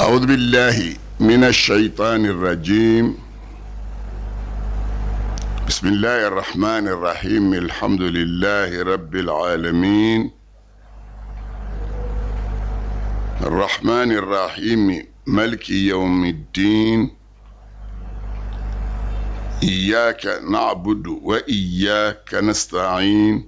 أعوذ بالله من الشيطان الرجيم. بسم الله الرحمن الرحيم. الحمد لله رب العالمين الرحمن الرحيم ملك يوم الدين. إياك نعبد وإياك نستعين.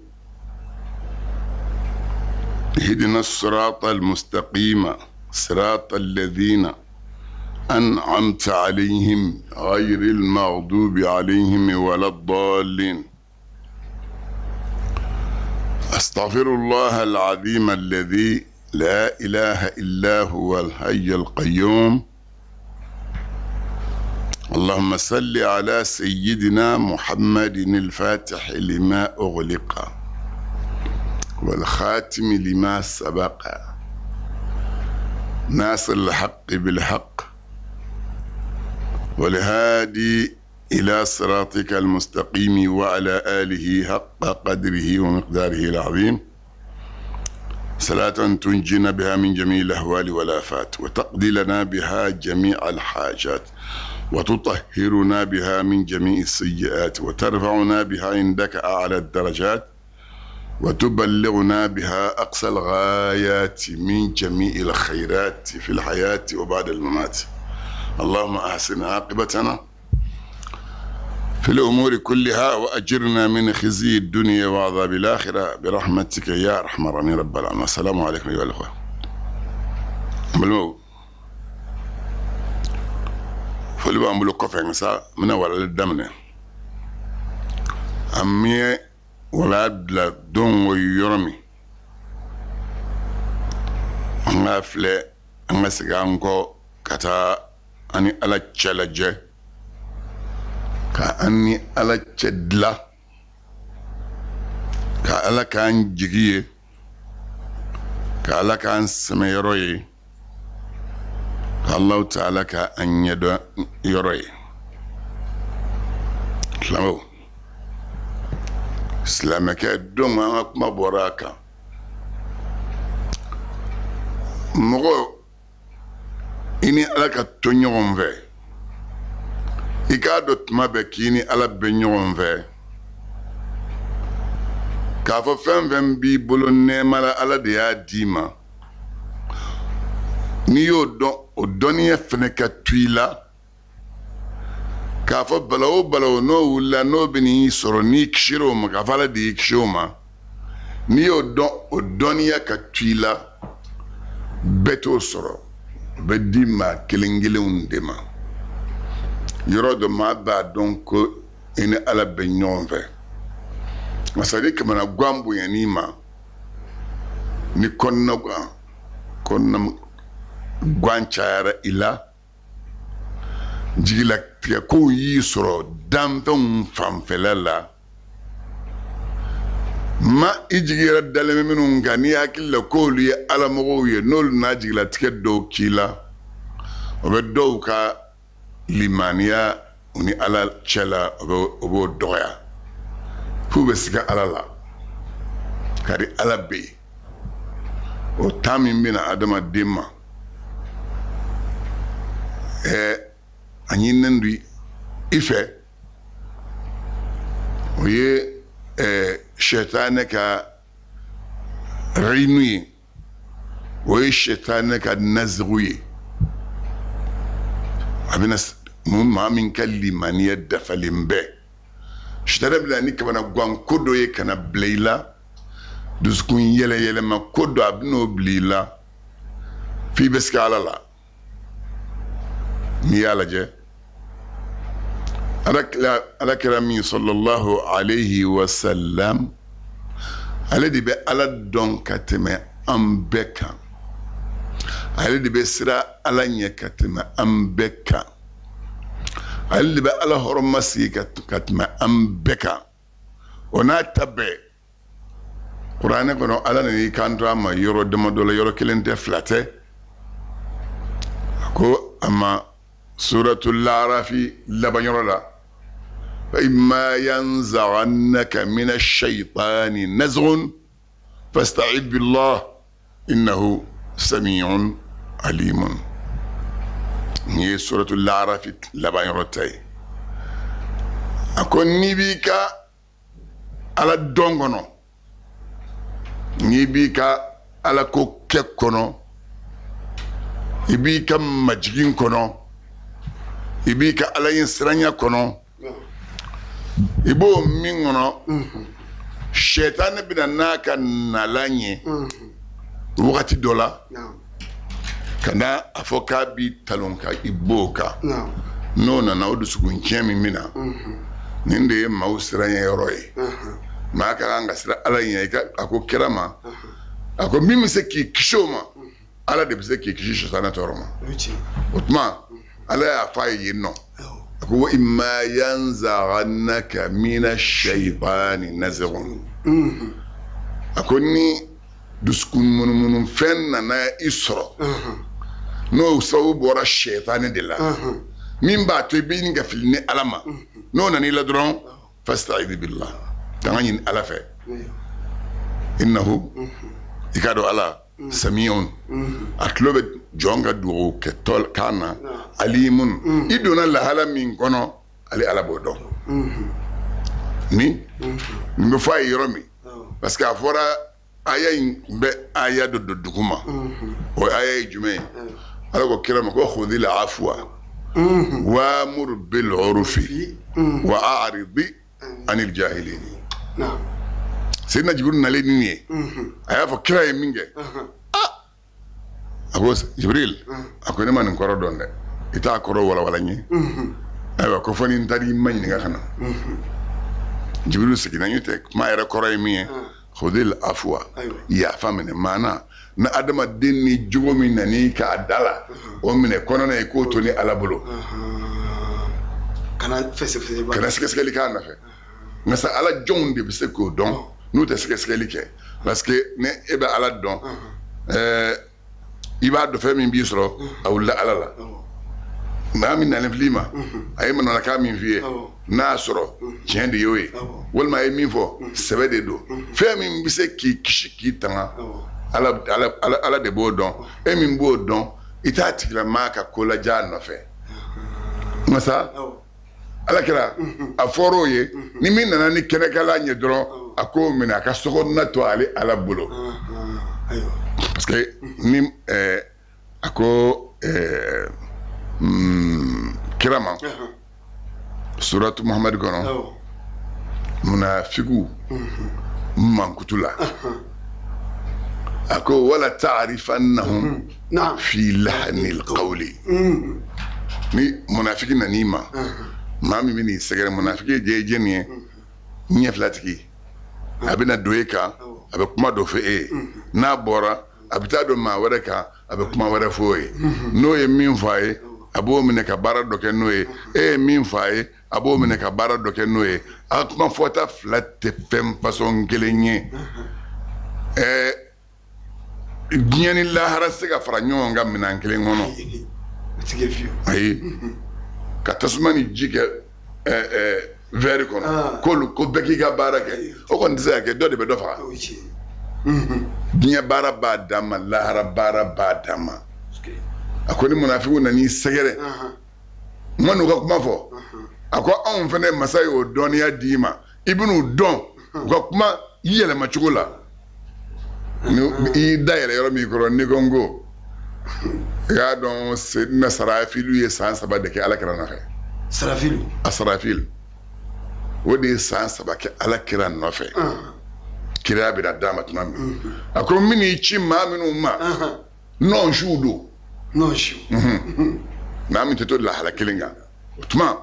اهدنا الصراط المستقيم صراط الذين أنعمت عليهم غير المغضوب عليهم ولا الضالين. أستغفر الله العظيم الذي لا إله إلا هو الحي القيوم. اللهم صل على سيدنا محمد الفاتح لما أغلق والخاتم لما سبق ناصر الحق بالحق والهادي إلى صراطك المستقيم وعلى آله حق قدره ومقداره العظيم. صلاة تنجينا بها من جميع الأهوال والآفات وتقضي لنا بها جميع الحاجات وتطهرنا بها من جميع السيئات وترفعنا بها عندك أعلى الدرجات وتبلغنا بها أقصى الغايات من جميع الخيرات في الحياة وبعد الممات. اللهم أحسن عاقبتنا في الأمور كلها وأجرنا من خزي الدنيا وعذاب الآخرة برحمتك يا أرحم الراحمين رب العالمين. السلام عليكم أيها الأخوة. ملو فلو أمبلو كفر نسا من ولا الدمنة أمي ولا بلا دون ويرمي أنا فلا أنا سجانكو كتا أني على تشالجة كأني على تشدلا كألا كان جيجي كألا كان سميروي كالله تعالى كأن يدو يروي سلامو سلامك دوم ما براكا مغو ini ala ka to ɲɔgɔn fɛ i k'a dɔn tuma bɛɛ k'i ni ala bɛ ɲɔgɔn fɛ k'a fɔ fɛn fɛn b'i bolo nɛɛma la ala de y'a d'i ma n'i y'o dɔn o dɔnniya fɛnɛ ka to i la k'a fɔ bala o bala o n'o wulila n'o bɛ n'i sɔrɔ n'i kisira o ma k'a fɔ ala de y'i kisi o ma n'i y'o dɔn o dɔnniya ka to i la bɛɛ t'o sɔrɔ bɛ di maa kelen kelenw de ma yɔrɔ dɔ maa b'a dɔn ko i ni ala bɛ ɲɔgɔn fɛ masadi kamana gan bonyani ma ni kɔnɔna gan cayara i la jigilatigɛ kow y'i sɔrɔ danfɛnw fanfɛla la ma i jigiyara dalen bɛ minnu kan n'i hakili la k'olu ye alamɔgɔw ye n'olu n'a jigilatigɛ dɔw k'i la o bɛ dɔw ka limaniya u ni ala cɛ la o b'o dɔgɔya f'u bɛ siga ala la kari ala bɛ yen o taa min bɛna adamaden ma a ɲininen don i fɛ o ye shetane ka rinu ye o ye shetane ka nazigu ye a bɛna maa min ka limaniya dafalen bɛɛ shetane bɛna ni kamana gan ko dɔ ye kana bila i la dusukun yɛlɛyɛlɛma ko dɔ a bɛn'o bila i la f'i bɛ sigi ala la n'i y'a lajɛ alakira min sallallahu alayhi wa sallam ale de bɛ ala dɔn ka tɛmɛ an bɛɛ kan ale de bɛ siran ala ɲɛ ka tɛmɛ an bɛɛ kan ale de bɛ ala hɔrɔnma sigi ka tɛmɛ an bɛɛ kan o n'a ta bɛɛ kuranɛ kɔnɔ ala nan'i kan to a ma yɔrɔ damadɔ la yɔrɔ kelen tɛ fila tɛ a ko a ma suratul arafi labanyɔrɔ la فإما ينزغنك من الشيطان نزغ فاستعذ بالله إنه سميع alimun. ni suratul A'raf laban rotay akon ni bi ka ala dongono ni bi ka ala ko kekkono ibi ka majigin kono ibi ka ala yin siranya kono ibo min kono shaitan bina naka nalanye wakati dola kana afoka bi talonka iboka no na odu sugun chemi mina ninde mausiranya yoroy maka anga sira ala yin ka ako kirama ako mimi se ki kishoma ala de se ki kisho sana toroma utma ala ya fayi no ako wa imma yanzaghannaka minash shaytani nazghun ako ni duskun munun fenna na isro no sawu bora shaytani de la min ba to bi nga filni alama no nani la dron fasta'id billah tangani ala fe innahu ikado ala samiun atlobe jonga duo ke tol kana alimun idona la hala min kono ali ala bodo ni me fa yoromi parce que afora aya be aya do dukuma o aya jume ala ko kirama ko khudhil afwa wa amur bil urfi wa a'rid anil jahilin na'am سيدنا جبريل ناليني أيها فكرة يمينجي أقول جبريل أقول نما نكرر دون إتا كرر ولا ني أيوة كفاني نتاري ما ينيغا خنا جبريل سكينا يتك ما يرى كرر يمين خذ العفو يا فامن معنا na adama dinni jugo min nani ka adala o mine kono na ko toni ala bolo kana fese kana sike kana fe ngasa ala jonde bi se ko don nous te sike ke parce que ne e ba ala don iba do fe min bi soro awla ala la ma min na lima ay man la ka min vie na soro tiende yoy wol ma e min fo sebe de do fe min bi se ki kishi ki tanga ala de bo don e min bo don ita tikla maka kola janno fe masa ala kira a foro ye ni min nana ni kene kala nye dron ako min aka soko na to ale ala bolo parce que ni ako kirama suratu muhammad kono munafiqu mankutula ako wala ta'rifannahum fi lahnil qawli ni munafiqin nanima mami mini segere munafiki je ni nye flatiki abina doeka abe kuma do fe na bora abita do ma wareka abe kuma wara foe no ye min fae abo mine ka bara do ke noe min fae abo mine ka bara do ke noe akuma fota flat fem façon gelenye bieni la harasega franyo nga minan kelen ngono ayi katasumani jike veri kono ko beki ga barake o kon disa ke do de be do fa binya bara ba dama lahara bara ba dama akoni munafiqu nani segere manu ka kuma fo ako an fene masai o doniya dima ibnu don ko kuma yele ma chugula ni dayele yoro mi ko ni gongo ya don sidna sarafilu ye san saba de ke ala kira na fe sarafilu asrafil wodi san saba ke ala kira na fe kira bi da dama tunami akon mini chi ma minu ma non shudo non shu na mi teto la hala kilinga tuma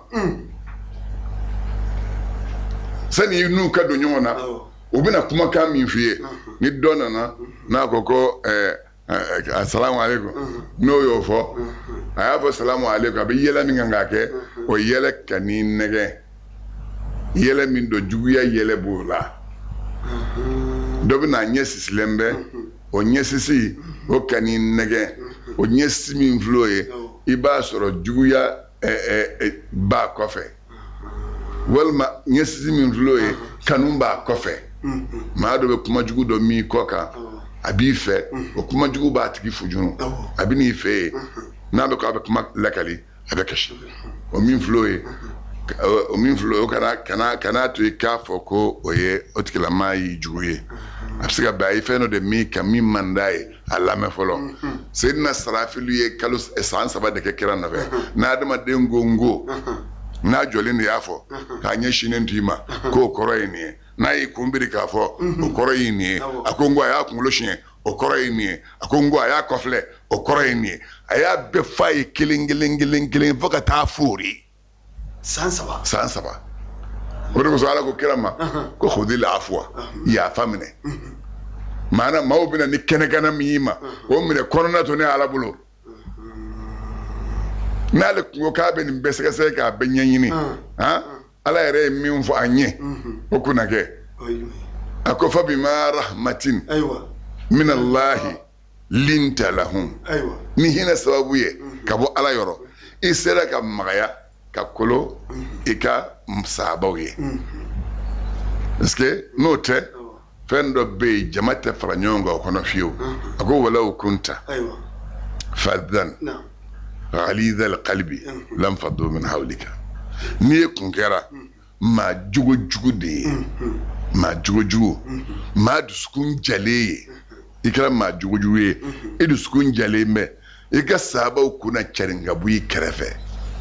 sani nu ka do nyona obina kuma ka mi fie ni dona na koko assalamu alaikum no yo fo aya fo assalamu alaikum abi yela mi nganga ke o yele kani nege yele min do juguya yele bula dobi na nyesi silembe o nyesisi o kani nege o nyesi min floye iba soro juguya ba kofe walma nyesi min floye kanumba kofe ma do be kuma jugu do mi koka abi fe o kuma jugu ba tigi fujunu abi ni fe n'a bɛ ko a bɛ kuma lakali a bɛ kasi o min filɛ o min filɛ o kana to i k'a fɔ ko o ye o tigilamaa y'i jugu ye a bɛ se ka bɛn a ye fɛn dɔ de min ka min man d'a ye a lamɛn fɔlɔ Seyidina Sarafilu ye san 3 de kɛ kira nɔfɛ n'adamaden ko n ko n'a jɔlen de y'a fɔ k'a ɲɛsinnen to i ma k'o kɔrɔ ye nin ye n'a y'i kunbiri k'a fɔ o kɔrɔ ye nin ye a ko n ko a y'a kunkolo siɲɛ o kɔrɔ ye nin ye a ko n ko a y'a kɔfilɛ o kɔrɔ ye nin ye a y'a bɛɛ f'a ye kelen kelen fo ka taa foori san 3 o de kosɔn Ala ko kira ma ko khudil afwa yafa minɛ maana maaw bɛna ni kɛnɛkɛnɛ min y'i ma o minɛ kɔnɔna to ne Ala bolo n'ale kungo k'a bɛ nin bɛɛ sɛgɛsɛgɛ k'a bɛɛ ɲɛɲini Ala yɛrɛ ye min fɔ a ɲɛ o kunna kɛ a ko fa bima rahmatin min Allahi linta lahum ni hinɛ sababu ye ka bɔ Ala yɔrɔ i sera ka magaya ka kolo i ka sahabaw ye parce que n'o tɛ fɛn dɔ bɛ yen jama tɛ fara ɲɔgɔn kan o kɔnɔ fiyewu a ko walaw kunta faddan ghalidhal qalbi lam faddu min hawlika n'i ye kun kɛra maa jugu de ye maa jugu maa dusukun jalen ye i kɛra maa jugu ye i dusukun jalen bɛ i ka sahabaw kunna carin ka bɔ i kɛrɛfɛ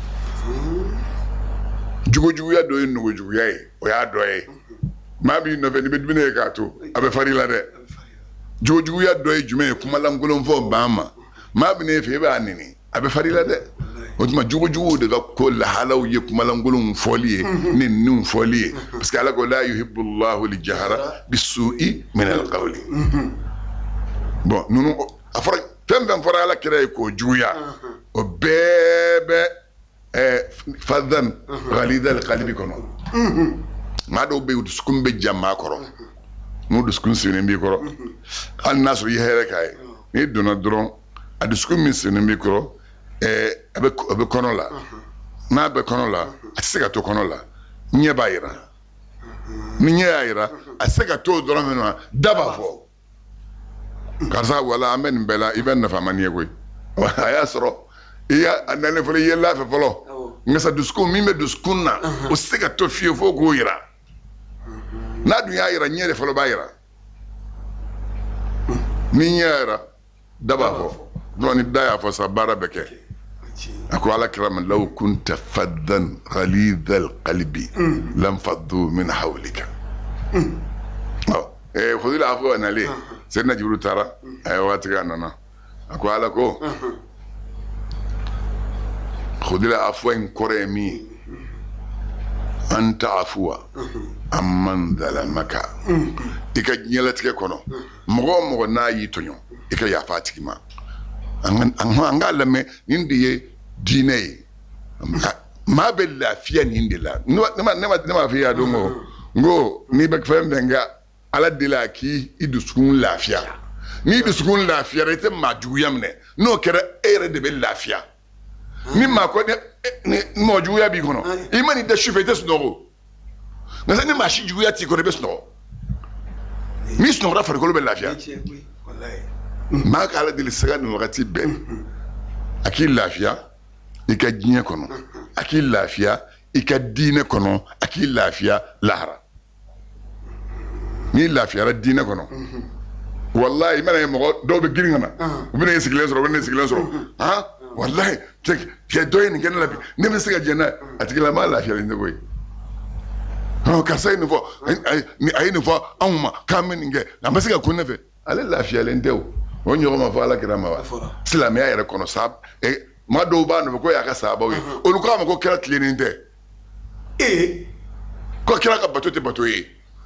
juguya dɔ ye nugujuguya ye o y'a dɔ ye maa b'i nɔfɛ n'i bɛ dumuni ye k'a to a bɛ far'i la dɛ juguya dɔ ye jumɛn ye kumalankolon fɔ ban ma maa bɛ n'e fɛ e b'a nɛni a bɛ far'i la dɛ o tuma jugujuguw de ka ko lahalaw ye kumalankolonw fɔli ye nɛniniw fɔli ye parce que Ala ko la yuhibbullahu al-jahra bis-su'i min al-qawli bon ninnu a fɔra fɛn fɛn fɔra Ala kira ye k'o juguya o bɛɛ bɛ faddan ghalidhal qalbi kɔnɔ maa dɔw bɛ yen dusukun bɛ ja maa kɔrɔ n'o dusukun sigilen b'i kɔrɔ hali n'a sɔrɔ i ye hɛrɛ k'a ye n'i donna dɔrɔn a dusukun min sigilen b'i kɔrɔ a bɛ kɔnɔ la n'a bɛ kɔnɔ la a tɛ se ka to kɔnɔ la ɲɛ b'a yira ni ɲɛ y'a yira a tɛ se ka to dɔrɔn min na da b'a fɔ karisa wala an bɛ nin bɛɛ la i bɛ nafa man ye koyi a y'a sɔrɔ i y'a nalen fɔlɔ i ye laafɛ fɔlɔ nka sa dusukun min bɛ dusukun na o tɛ se ka to fiyewu fo k'o yira n'a dun y'a yira ɲɛ de fɔlɔ b'a yira ni ɲɛ y'a yira da b'a fɔ dɔrɔn ni da y'a fɔ sa baara bɛ kɛ a ko Ala kira ma law kunta faddan ghalidhal qalbi lam faddu min hawlika khudil afwa nale Sayyidina Jibril taara a ye waati kɛ a nana a ko Ala ko khudil afwa in kɔrɔ ye min ye an ta'afuwa amman zalamaka i ka diɲɛlatigɛ kɔnɔ mɔgɔ o mɔgɔ n'a y'i tɔɲɔ i ka yafa a tigi ma an k'a lamɛn nin de ye diinɛ ye maa bɛ lafiya nin de la ne m'a f'i ye don ko n ko n'i bɛ fɛn fɛn kɛ Ala deli a k'i dusukun lafiya n'i dusukun lafiyara i tɛ maa juguya minɛ n'o kɛra e yɛrɛ de bɛ lafiya ni maa ko ni mɔgɔ juguya b'i kɔnɔ i ma nin da sufɛ i tɛ sunɔgɔ nka sa ni maa si juguya t'i kɔnɔ i bɛ sunɔgɔ n'i sunɔgɔra farikolo bɛ lafiya maa ka Ala deli saga nin wagati bɛɛ a k'i lafiya i ka diɲɛ kɔnɔ a k'i lafiya i ka diinɛ kɔnɔ a k'i lafiya lahara n'i lafiyara diinɛ kɔnɔ walahi i mana ye mɔgɔ dɔw bɛ girin ka na u bɛna e sigilen sɔrɔ u bɛna e sigilen sɔrɔ walahi cɛ dɔ ye nin kɛ ne la bi ne bɛ se ka jɛn n'a ye a tigila maa lafiyalen tɛ koyi karisa ye nin fɔ a ye nin fɔ anw ma k'an bɛ nin kɛ a ma se ka kun ne fɛ ale lafiyalen tɛ o ɲɔgɔn ma fɔ Ala kira ma wa silamɛya yɛrɛ kɔnɔ sa maa dɔw b'a nɔfɛ ko y'a ka sahabaw ye olu k'a ma ko kira tilennen tɛ ko kira ka bato tɛ bato ye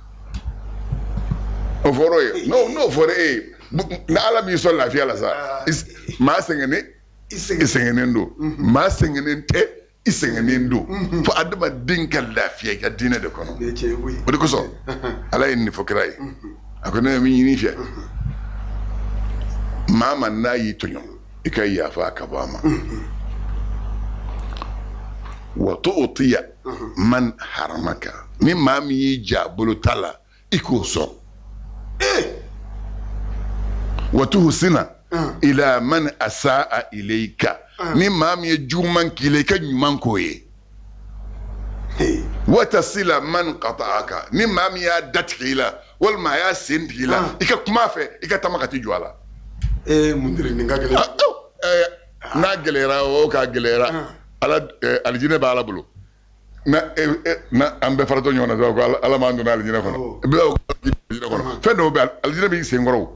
o fɔra ye n'o fɔra e ye ni Ala m'i sɔn lafiya la sa maa sɛgɛnnen i sɛgɛnnen don maa sɛgɛnnen tɛ i sɛgɛnnen don fo adamaden ka lafiya i ka diinɛ de kɔnɔ o de kosɔn Ala ye nin fɔ kira ye a ko ne ye min ɲini i fɛ maa ma n'a y'i tɔɲɔ i ka yafa ka bɔ a ma wa tu'tiya man haramaka ni maa min y'i ja bolo ta la i k'o sɔn wa tuhsina ila man asaa ilayka ni maa min ye juguman k'i la i ka ɲuman k'o ye wa tasila man qata'aka ni maa min y'a datigɛ i la walima a y'a sen tigɛ i la i ka kuma a fɛ i ka taama ka t'i jɔ a la mundiri nin ka gɛlɛn n'a gɛlɛyara o k'a gɛlɛyara ala alijinɛ b'ala bolo na an bɛɛ faratɔ ɲɔgɔn na dɔrɔn ko ala m'an donna alijinɛ kɔnɔ alijinɛ kɔnɔ fɛn dɔw bɛ alijinɛ b'i sen kɔrɔ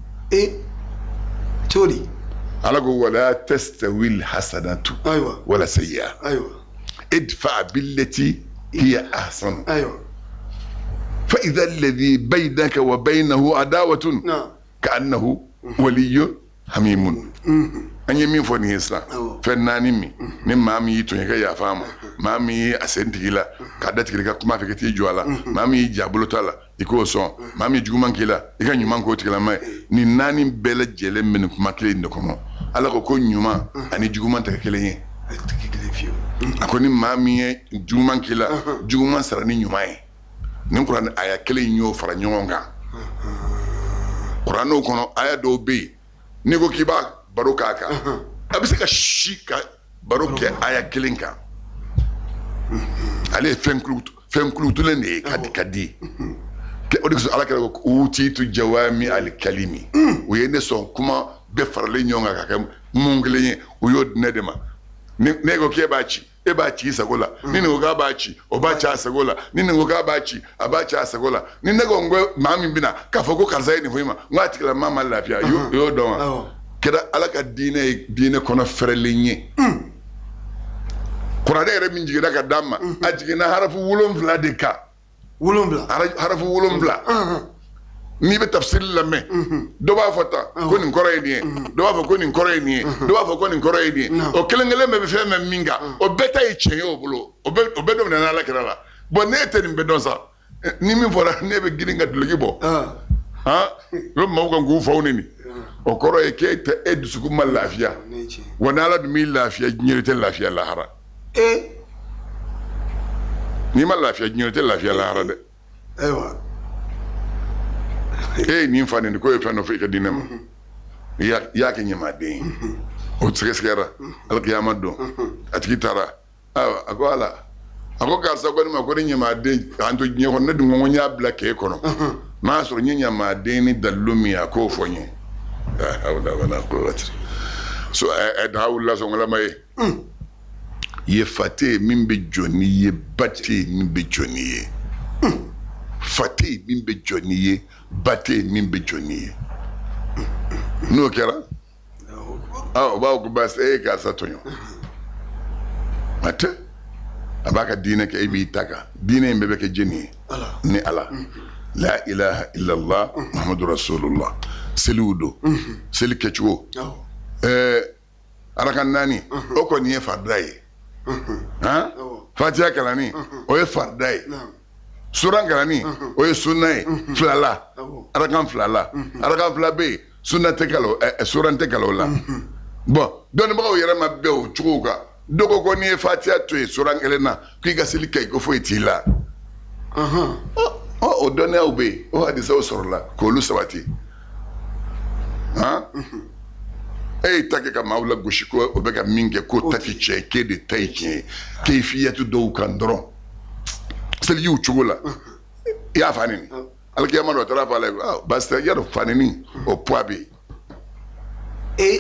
cogo di ala ko wala tastawil hasanatu wala sayyi'a idfa billati hiya ahsan fa idha alladhi baynaka wa baynahu adawatun ka'annahu waliyyun hamimun an ye min fɔ nin ye sisan fɛn naani min ni maa min y'i tɔɲɔ i ka yafa a ma maa min y'i a sen tigi la k'a datigɛ i ka kuma fɛ ka t'i jɔ a la maa min y'i ja bolo t'a la i k'o sɔn maa min juguman k'i la i ka ɲuman k'o tigilama ye nin naani bɛɛ lajɛlen bɛ nin kuma kelen in de kɔnɔ ala ko ɲuman ani juguman tɛ kɛ kelen ye a ko ni maa min ye juguman k'i la juguman sara ni ɲuman ye nin kuranɛ aya kelen in y'o fara ɲɔgɔn kan kuranɛw kɔnɔ aya dɔw bɛ yen n'i ko k'i b'a baro k'a kan a bɛ se ka si ka baro kɛ aya kelen kan ale ye fɛn kulutulen de ye ka di o de kosɔn ala kɛra ko utitu jawami alikalimi o ye ne sɔn kuma bɛɛ faralen ɲɔgɔn kan ka kɛ mun kelen ye o y'o di ne de ma ne ko k'e b'a ci e b'a ci i sago la ni nin ko k'a b'a ci o b'a ci a sago la ni nin ko k'a b'a ci a b'a ci a sago la ni ne ko n ko maa min bɛna k'a fɔ ko karisa ye nin fɔ i ma n ko a tigila maa ma lafiya o y'o dɔn wa kɛra ala ka diinɛ ye diinɛ kɔnɔ fɛrɛlen ye kuranɛ yɛrɛ min jiginna ka d'an ma a jiginna harafu 7 de kan harafu 7 n'i bɛ tafsiri lamɛn dɔ b'a fɔ tan ko nin kɔrɔ ye nin ye dɔ b'a fɔ ko nin kɔrɔ ye nin ye dɔ b'a fɔ ko nin kɔrɔ ye nin ye o kelen kelen bɛɛ bɛ fɛn bɛɛ min kan o bɛɛ ta ye tiɲɛ ye o bolo o bɛɛ dɔ minɛ n'ala kɛra la bɔn ne tɛ nin bɛɛ dɔn sa ni min fɔra ne bɛ girin ka duloki bɔ o maaw kan k'u faw neni o kɔrɔ ye k'e tɛ e dusukun ma lafiya wa n'ala dun b'i lafiya diɲɛ tɛ lafiya lahara n'i ma lafiya diɲɛ tɛ lafiya lahara dɛ e ye nin fa nin ko ye fɛn dɔ fɔ i ka diinɛ ma i y'a kɛ ɲamaden ye o sɛgɛsɛgɛra alikiyama don a tigi taara a ko ala a ko karisa ko ne ma ko ne ɲamaden k'an to diɲɛ kɔnɔ ne dun ko n y'a bila k'e kɔnɔ n'a sɔrɔ n ye ɲamaden ni dalilu min ye a k'o fɔ n ye so daga wulila sɔngɔlama ye ye fa tɛ ye min bɛ jɔ n'i ye ba tɛ ye min bɛ jɔ n'i ye fa tɛ ye min bɛ jɔ n'i ye ba tɛ ye min bɛ jɔ n'i ye n'o kɛra o b'a fɔ ko baasi e ye karisa tɔɲɔ a tɛ a b'a ka diinɛ kɛ e b'i ta kan diinɛ in bɛɛ bɛ kɛ jeni ye ni ala la ilaha illallah muhammadu rasulullah seliw don seli kɛcogo ala ka naani o kɔni ye farida ye fatiha kalani o ye farida ye suran kalani o ye sunna ye filala arakan filala arakan fila bɛ yen sunna tɛ kalo suran tɛ kalo la bɔn dɔnnibagaw yɛrɛ ma bɛn o cogo kan dɔ ko n'i ye fatiha to yen suran kelen na k'i ka seli kɛ ko foyi t'i la o dɔnniyaw bɛ yen o hadisaw sɔrɔla k'olu sabati e y'i ta kɛ ka maaw lagosi ko o bɛ ka min kɛ k'o ta ti tiɲɛ ye k'e de ta ye tiɲɛ ye keyifiyatu dɔw kan dɔrɔn selijiw cogo la i y'a fa nini alikiyama dɔ taara fɔ ala ye baasi tɛ yadɔ fa nini o poids bɛ yen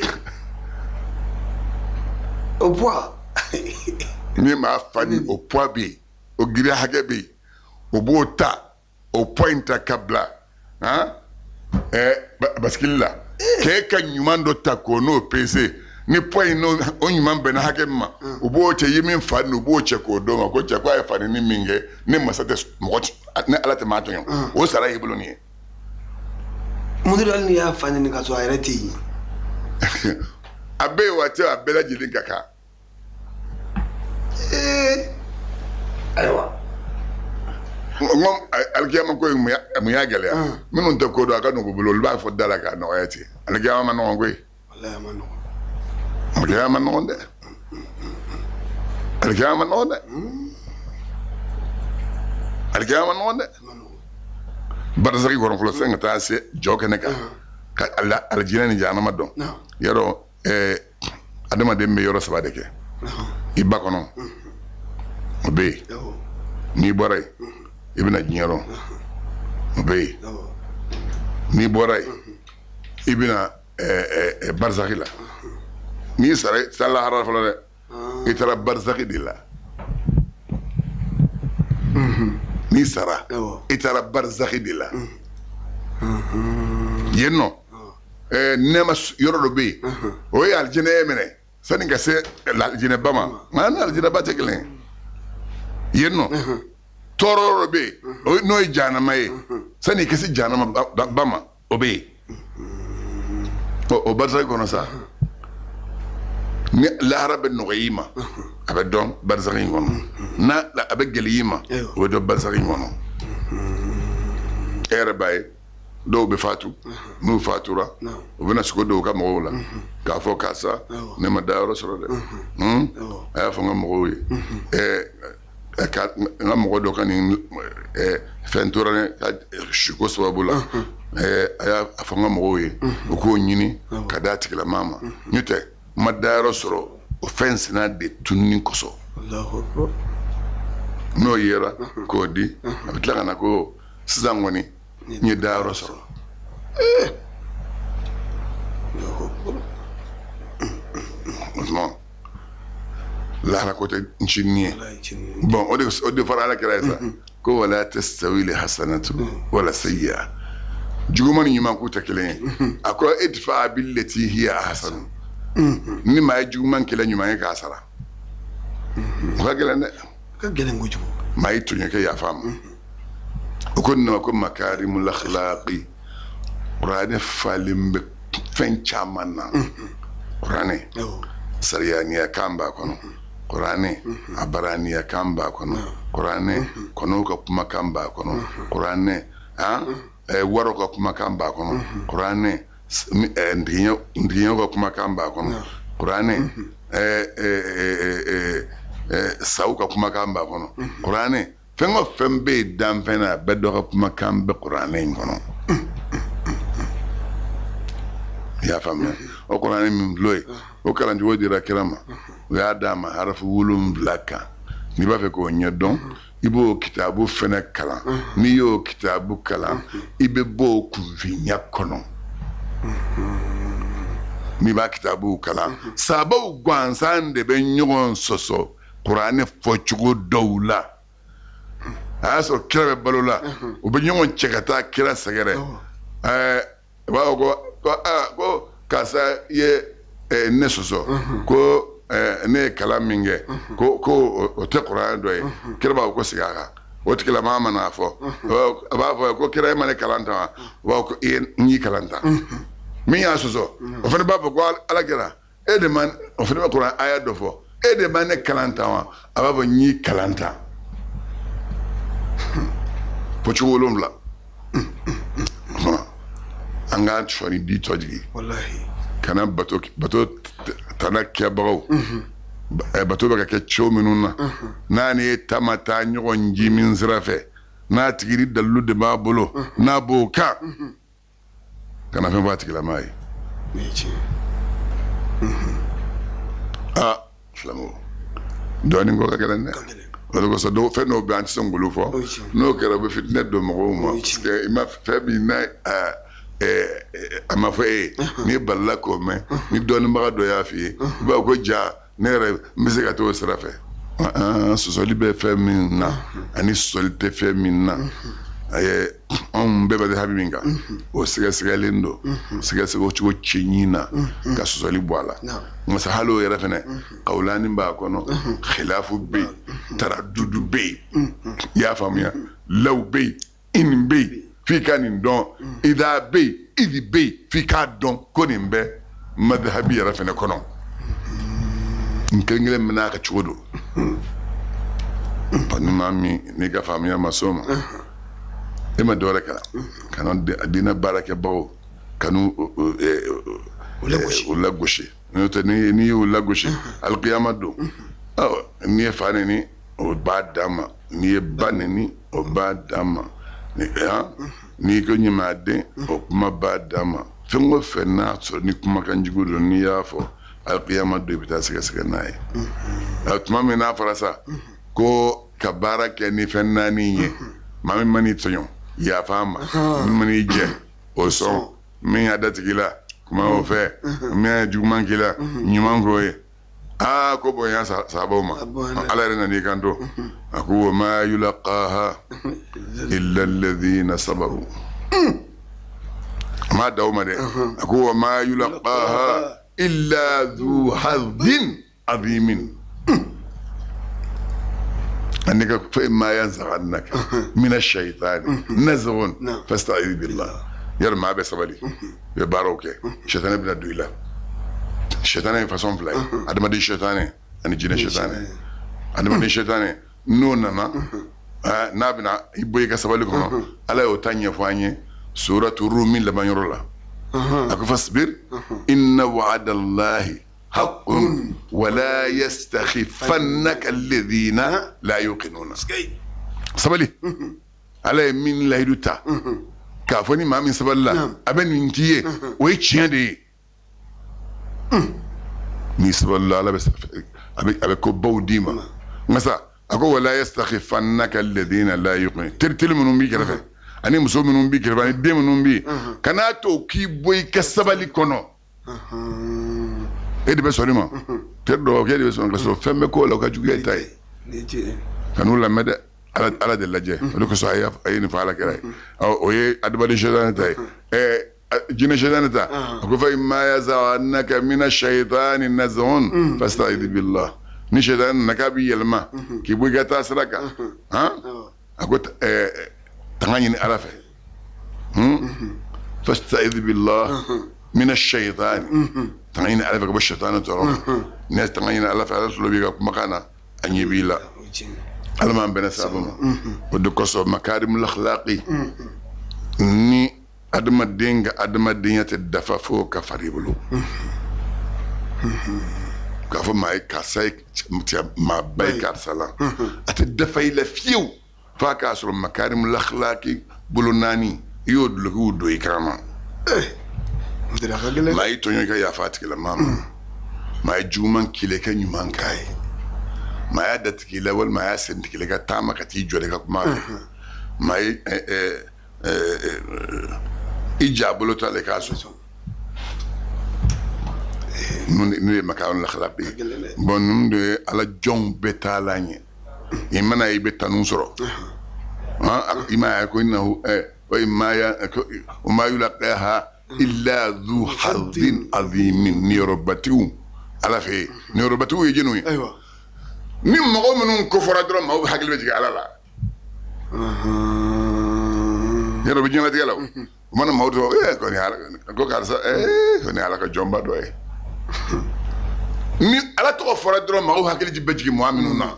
o poids min b'a fa ni o poids bɛ yen o giriya hakɛ bɛ yen o b'o ta o poids in ta ka bila basikili la k'e ka ɲuman dɔ ta k'o n'o pese ni poids in o ɲuman bɛnna hakɛ min ma o b'o cɛ ye min fa ni o b'o cɛ k'o d'o ma ko cɛ k'a ye fa ni min kɛ ne masa tɛ mɔgɔ ni ala tɛ maa tɔɲɔ o sara y'i bolo nin ye. mudiri hali ni y'a fa ɲini ka sɔrɔ a yɛrɛ tɛ yen. a bɛɛ ye waati a bɛɛ lajɛlen ka kan. ayiwa. n ko alikiyama ko mun y'a gɛlɛya minnu tɛ ko dɔn a ka nɔgɔ bolo olu b'a fɔ da la k'a nɔgɔya ten alikiyama ma nɔgɔn koyi. walayi ma nɔgɔn. alikiyama ma nɔgɔn dɛ alikiyama ma nɔgɔn dɛ alikiyama ma nɔgɔn dɛ barazaki kɔrɔ fɔlɔ sɛn ka taa se jɔ kɛnɛ kan ka aljina ni janama dɔn yɔrɔ adamaden bɛ yɔrɔ saba de kɛ i ba kɔnɔ o bɛ yen n'i bɔra yen i bɛna diɲɛ dɔn o bɛ yen n'i bɔra yen i bɛna barzaki la n'i sara i taara lahara fɔlɔ dɛ i taara barzaki de la n'i sara i taara barzaki de la yen nɔ nɛɛma yɔrɔ dɔ bɛ yen o ye alijinɛ ye minɛ sani ka se alijinɛba ma nka ni alijinɛba tɛ kelen ye yen nɔ tɔɔrɔ yɔrɔ dɔ bɛ yen n'o ye jahanama ye sani ka se jahanama ba ma o bɛ yen o barzaki kɔnɔ sa ni lahara bɛ nɔgɔya i ma a bɛ dɔn barzaki in kɔnɔ n'a a bɛ gɛlɛya i ma o bɛ dɔn barzaki in kɔnɔ e yɛrɛ b'a ye dɔw bɛ fatu n'u fatura u bɛna sogo dɔw ka mɔgɔw la k'a fɔ karisa ne ma dayɔrɔ sɔrɔ dɛ a y'a fɔ n ka mɔgɔw ye n ka mɔgɔ dɔ ka nin fɛn tora ne ka suko sababu la a y'a fɔ n ka mɔgɔw ye u k'o ɲini ka d'a tigilamaa ma n'o tɛ n ma dayɔrɔ sɔrɔ o fɛn sina de tununi kosɔn n'o yera k'o di a bɛ tila ka na ko sisan kɔni n ye dayɔrɔ sɔrɔ lahara ko tɛ ncinin ye bon o de fɔra ala kɛra ye sa ko wala tastawi alhasanatu wala sayyi'a juguman ni ɲuman k'u tɛ kelen ye a ko idfa billati hiya ahsanu ni maa ye juguman kɛlɛ ɲuman ye k'a sara o ka gɛlɛn dɛ ka gɛlɛn kojugu maa y'i tɔɲɔ kɛ yafa ma o ko nin ma ko makarimul akhlaqi kuranɛ falen bɛ fɛn caman na kuranɛ sariyaniya kan b'a kɔnɔ kuranɛ a baraniya kan b'a kɔnɔ kuranɛ kɔnɔw ka kumakan b'a kɔnɔ kuranɛ waraw ka kumakan b'a kɔnɔ kuranɛ ntigiɲɛw ka kumakan b'a kɔnɔ kuranɛ saw ka kumakan b'a kɔnɔ kuranɛ fɛn o fɛn bɛ yen danfɛn na a bɛɛ dɔ ka kumakan bɛ kuranɛ in kɔnɔ i y'a faamuya o kuranɛ min filɛ ye o kalancogo dira kira ma o y'a d'a ma harafu 7 kan n'i b'a fɛ k'o ɲɛdɔn i b'o kitabu fɛnɛ kalan n'i y'o kitabu kalan i bɛ bɔ o kunfinya kɔnɔ n'i b'a kitabu kalan sabaw gansan de bɛ ɲɔgɔn sɔsɔ kuranɛ fɔcogo dɔw la a y'a sɔrɔ kira bɛ balo la u bɛ ɲɔgɔn cɛ ka taa kira sɛgɛrɛ u b'a fɔ ko karisa ye ne sɔsɔ ko ne ye kalan min kɛ ko o tɛ kuranɛ dɔ ye kira b'a fɔ ko sigi a kan o tigilamaa ma n'a fɔ a b'a fɔ ko kira e ma ne kalan tan wa u b'a fɔ ko n y'i kalan tan min y'a sɔsɔ o fana b'a fɔ ko ala kɛra e de ma o fana bɛ kuranɛ aya dɔ fɔ e de ma ne kalan tan wa a b'a fɔ n y'i kalan tan fɔcogo 7 an k'an sɔnni di tɔ jigi kana bato tana kɛbagaw bato bɛ ka kɛ cɛw minnu na n'a ni ye taama taa ɲɔgɔn ji min sira fɛ n'a tigi dalilu de b'a bolo n'a b'o kan kana fɛn fɔ a tigilamaa ye filamu dɔɔnin ko ka gɛlɛn dɛ o de kosɔn fɛn dɔw bɛ an tɛ sɔn k'olu fɔ n'o kɛra u bɛ fitinɛ don mɔgɔw ma parce que i ma fɛn min n'a a ma fɔ e ye n'i balila k'o mɛn ni dɔɔnibaga dɔ y'a f'i ye i b'a fɔ ko ja ne yɛrɛ n bɛ se ka t'o sira fɛ sɔsɔli bɛ fɛn min na ani sɔsɔli tɛ fɛn min na anw bɛɛ bɛ habi min kan o sɛgɛsɛgɛlen don sɛgɛsɛgɛ cogo cɛɲi na ka sɔsɔli bɔ a la masa hali o yɛrɛ fɛnɛ kawulani b'a kɔnɔ khilafu bɛ yen taradudu bɛ yen i y'a faamuya law bɛ yen i nin bɛ yen f'i ka nin dɔn ida bɛ yen idi bɛ yen f'i k'a dɔn ko nin bɛ madhabi yɛrɛ fɛnɛ kɔnɔ n kelen kelen min n'a ka cogo don ni maa min n'i ka faamuya ma s'o ma e ma dɔwɛrɛ kalan kana diinɛ baarakɛbagaw kanu u lagosi n'o tɛ n'i y'u lagosi alikiyama don n'i ye fa neni o b'a d'a ma n'i ye ba neni o b'a d'a ma n'i ko ɲamaden o kuma b'a d'a ma fengo fenna so ni kuma kan jigo do ni ya fo alqiyama do bita sika nay atuma me na farasa ko kabara ke ni fenna ni ye mami mani tonyo ya fama mani je o so min adatigila kuma o fe min juman kila nyuman goye ko boya sabo ma ala rena ni kanto aku ma yulqaha illa alladhina sabaru ما دوما ده أقول ما يلقاها إلا ذو حظ عظيم أنك فإما ينزغنك من الشيطان نزغ فاستعذ بالله يرمى بسبلي يباروك شيطان ابن الدويلة الشيطان فاسون فلاي هذا ما دي الشيطان أنا جينا الشيطان هذا ما دي الشيطان نوننا نابنا يبوي كسبلي كنا على يوتاني فاني سورة الروم لما يرولا أكو فاصبر إن وعد الله حق ولا يستخفنك الذين لا يوقنون سبلي على من لا يدوتا كافوني ما من سبلا أبن ينتيه ويتشين دي ni سبلا لا بس أبي كوبو ديما مثلا أكو ولا يستخفنك الذين لا يوقنون ترتل منهم بيك رفع ani muso minnu bi kɛrɛfɛ ani den minnu bi kana to k'i bɔ i ka sabali kɔnɔ e de bɛ sɔn i ma teri dɔw k'e de bɛ sɔn ka sɔrɔ fɛn bɛ k'o la o ka juguya i ta ye kan'u lamɛn dɛ ala de lajɛ o de kosɔn a ye nin fɔ ala kɛra ye o ye adamaden sɛtani ta ye jinɛ sɛtani ta a ko fa imma yazagannaka mina shaytani nazghun fasta'idh billah ni sɛtani nana k'a b'i yɛlɛma k'i bɔ i ka taa sira kan a ko تغني ألفه فاستعذ بالله من الشيطان تغني ألفه قبل الشيطان ترى الناس تغني ألفه على سلوك بيجا مكانا أن يبيلا ألمان بين سابما ودكسو مكارم الأخلاقي ni adama dinga teddafa fo ka faribulu ka fo mai ka sai ma bai ka sala ateddafa ila fiu فاكا أصل مكارم الأخلاق بلوناني يود له دو إكراما ما يتوني كيا فاتك لماما ما يجومان كيلك نيمان كاي ما يدت كيلا ولا ما يسنت كيلك تاما كتيجو لك ما إجابلو تالك أسو نو مكارم الأخلاق بون نو على جون بتالاني إما يبتنون سرو إما يكون إنه وما يلقاها إلا ذو حظ عظيم نيروباتيو على في نيروباتيو يجنوي أيوة نيم مؤمنون كفر درم أو حق البيت على لا نيروبي جنة تيلاو ومن ما هو كوني على كوكارسا كوني على كجومبا دوي ني على تكفر درم أو حق البيت مؤمنون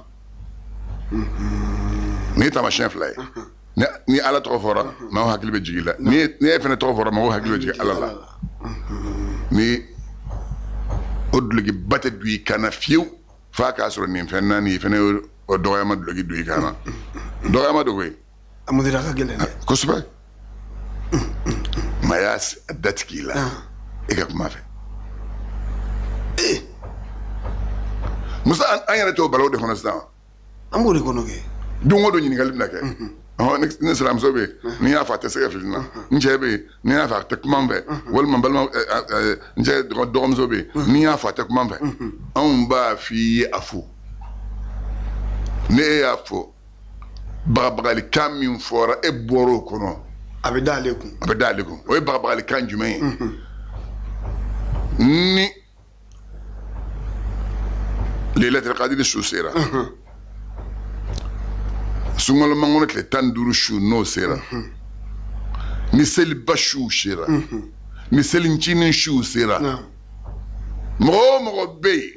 ni tamashin fly ni ala to fora ma ho hakil be jigila ni fene to fora ma ho hakil be jigila ala la ni odlugi batte dui kana fiu fa ka soro ni fenna ni fene o doyama dlugi dui kana doyama do koy amudira ka gele ko suba mayas datkila e ka kuma fe musa an yara to balo de hono sta amuri kono ke dungo do nyingal na ke ne salam sobe ni ya fata se filna njebe ni ya fata kumambe wal man balma nje dom sobe ni ya fata kumambe on ba fi afu ne ya fo bagali kamin fora e boro kono abedalekum o e bagali kan jume ni ليلة القدر شو سيرة سونغول مانغونت لي تاندورو شو نو سيرة نسل بشو سيرة نسل نشين شو سيرة مغو بي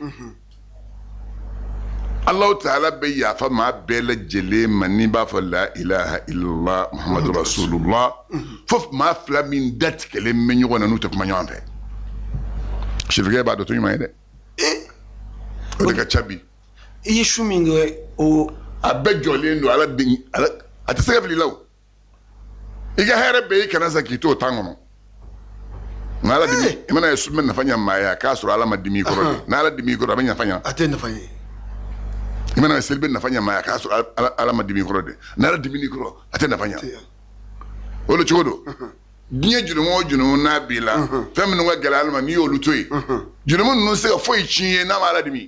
الله تعالى بي يا فما بيل جلي مني با فلا اله الا الله محمد رسول الله فف ما فلا من دات كلم من يغنا نوتك ما نيوان في شفيغي بعد تو يما يدي o de ka chabi iye shumingo o abejole ndo ala bin ala atese fili law iga here be kana sakito tangono ngala dimi imana yesu men nafanya maya kasura ala madimi ko na ala dimi ko abanya nafanya atenda fanye imana selbe nafanya maya kasura ala madimi ko de na ala dimi ko atenda fanya wolo chodo diye junumo na bila fem no gala alma ni yolu toyi junumo no se fo ichiye na ala dimi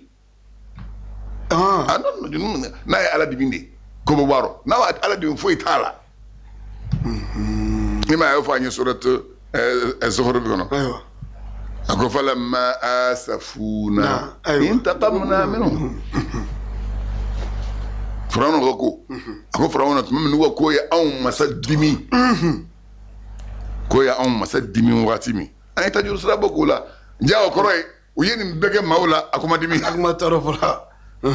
non junumo na ala dimi de ko bo waro na ala dimi fo itala ima yo fanye surat az-zuhr bigono ايوه ako falamma asafuna intaqamna minhum فرعون غكو أكو فرعون تمام نقول كويا أو مسدمي كويا أو مسدمي وغاتمي أنا تجور سلا بقولا جاء كروي وين بيجي مولا أكو مدمي أكو ما تعرف لا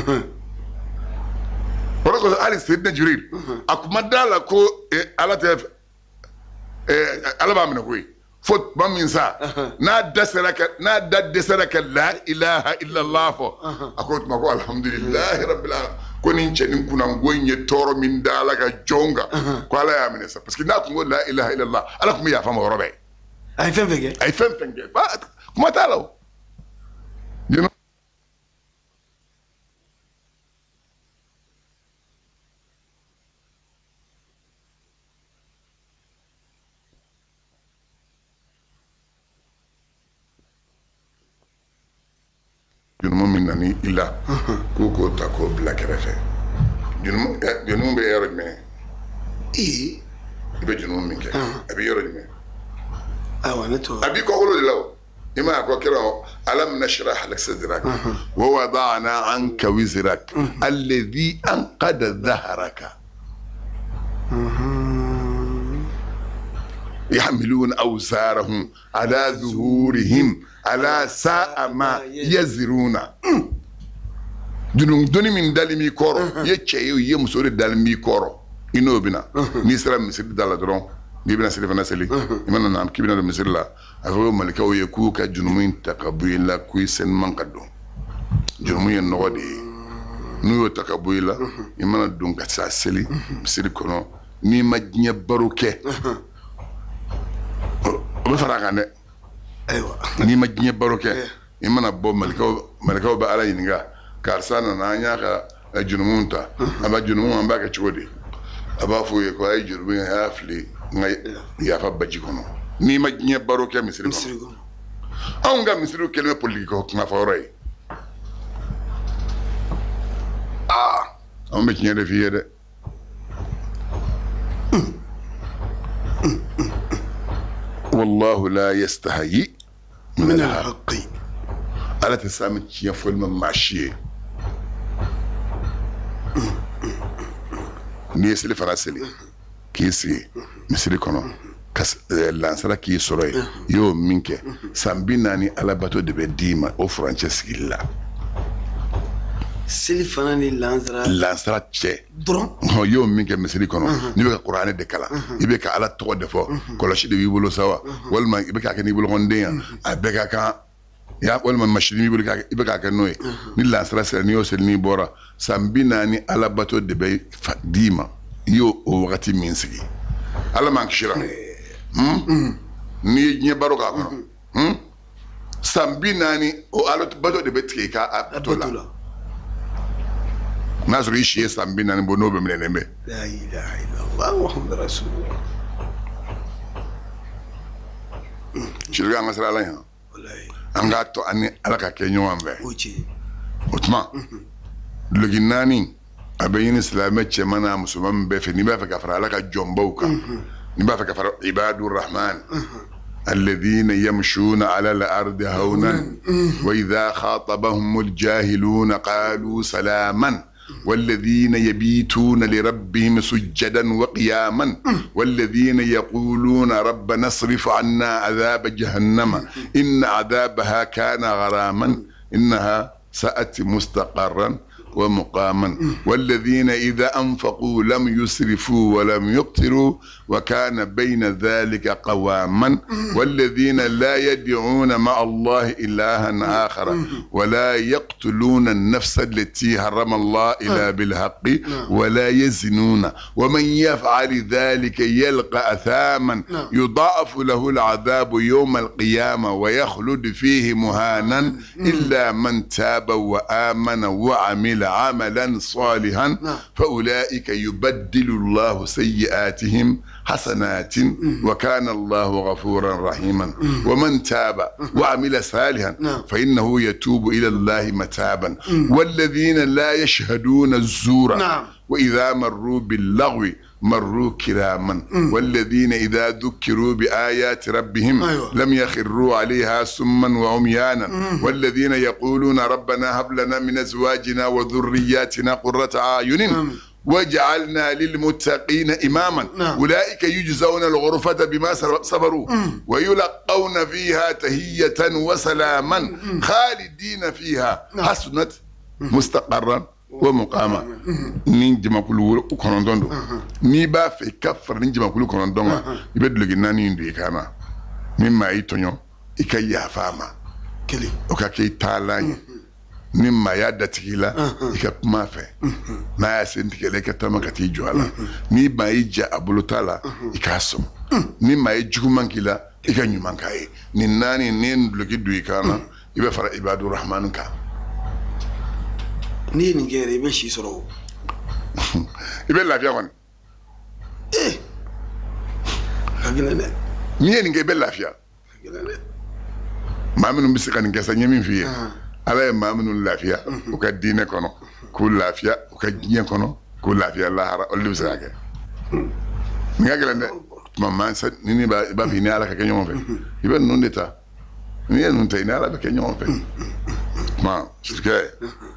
وركو على سيدنا جبريل أكو مدالا كو على تف على بامنا كوي فوت بامين سا ناد دسرك لا إله إلا الله فو أكو تمكو الحمد لله رب العالمين koni ncheni kuna ngwenye toro min dala ka jonga kwa ala ya minesa parce que na ko la ilaha illa allah ala ko ya fama robe ay fem fenge ba kuma talo you know min nani illa ko ta ko black refe junum be yoro me be junum min ke abi yoro me awa neto abi ko holo law ima ko kiro alam nashrah lak sadrak wa wada'na anka wizrak alladhi anqada dhahraka يحملون أوزارهم على ظهورهم على ساء ما يزرون دوني من دالمي كورو يتشيو يمسوري دالمي كورو إنو بنا نيسرا مسير دالا درون بيبنا سيلي فنا سيلي إمانا نعم كيبنا دو مسير لا أفو ملكا ويكوكا جنومين تقبويلا كويسن منقدو جنومين نغدي نيو تقبويلا إمانا دون كتسا سيلي مسير كونو نيما جنيا باروكي بفرقانه ايوه ni ma ginye baroke imana bo malikaw ba ala yinga karsana na anya ka junumunta aba junumun ba ka chodi aba fu ye ko ay junumun ya fli ngai ya fa baji kono ni ma ginye baroke misri kono anga misri kelme politiko na fawrai on me ginye de fiye de والله لا يستحيي من الحق على تسامت يفول من ماشي نيس اللي فراسلي كيسي مسري كونو كاس لانسرا كي سوروي يو مينكي سامبيناني على باتو دي بديما او فرانشيسكي لا سيلي فناني لانسرا تشي درون yo min ke misiri kono ni be ka qur'ani de kala ibe ka ala to defo ko la shidi wibulo sawa wal ma ibe ka ni bulu honde a be ka ya wal ma mashidi wibulo ka ibe ka noy ni la sra sra ni o sel ni bora sambina ni ala bato de be fadima yo o wakati min sigi ala man kishira ni nye baroka kono sambina ni o ala bato de be tika atola ناس ريشي سامبينا نبونو بمنينمي لا اله الا الله محمد رسول الله شلغا مسرا لا يا والله انغا تو اني alaka kenyo ambe ochi otma luginani abayin islamé chemana musulman be fe ni ba fe kafara alaka jombauka ni ba fe kafara ibadur rahman الذين يمشون على الأرض هونا وإذا خاطبهم الجاهلون قالوا سلاما والذين يبيتون لربهم سجدا وقياما والذين يقولون ربنا اصرف عنا عذاب جهنم إن عذابها كان غراما إنها ساءت مستقرا ومقاما والذين إذا أنفقوا لم يسرفوا ولم يقتروا وكان بين ذلك قواما والذين لا يدعون مع الله إلها آخر ولا يقتلون النفس التي حرم الله إلا بالحق ولا يزنون ومن يفعل ذلك يلقى أثاما يضاعف له العذاب يوم القيامة ويخلد فيه مهانا إلا من تاب وآمن وعمل عملا صالحا فأولئك يبدل الله سيئاتهم حسنات وكان الله غفورا رحيما ومن تاب وعمل صالحا فإنه يتوب إلى الله متابا والذين لا يشهدون الزور وإذا مروا باللغو مروا كراما والذين إذا ذكروا بآيات ربهم لم يخروا عليها سما وعميانا والذين يقولون ربنا هب لنا من أزواجنا وذرياتنا قرة أعين وجعلنا للمتقين إماما أولئك يجزون الغرفة بما صبروا ويلقون فيها تهية وسلاما خالدين فيها حسنت مستقرا ومقاما نينجما كلو كونوندو ني با في كفر نينجما كلو كونوندو يبدلو جناني يندي كانا مما يتونيو إكايا فاما كلي وكاكي تالاي مما يادتكيلا إكاكما في ما يسنتكيلا إكاتما كتيجو على مما يجا أبولو تالا إكاسم مما يجو منكيلا إكانيو منكاي نيناني نين بلوكي دوي كانا يبا فرا إبادو الرحمن كا ni ni gere be shi soro ibe lafiya kon agina ne ni ni ngebe lafiya agina ne maminu bisika ni ngesa nyemi fiye ala ya maminu lafiya o ka dine kono ku lafiya o ka nyen kono ku lafiya lahara o lu bisaka ni ngagela ne mama sa ni ba fi ni ala ka kenyo fe ibe non deta ni en non tay ni ala ka kenyo fe ma sirke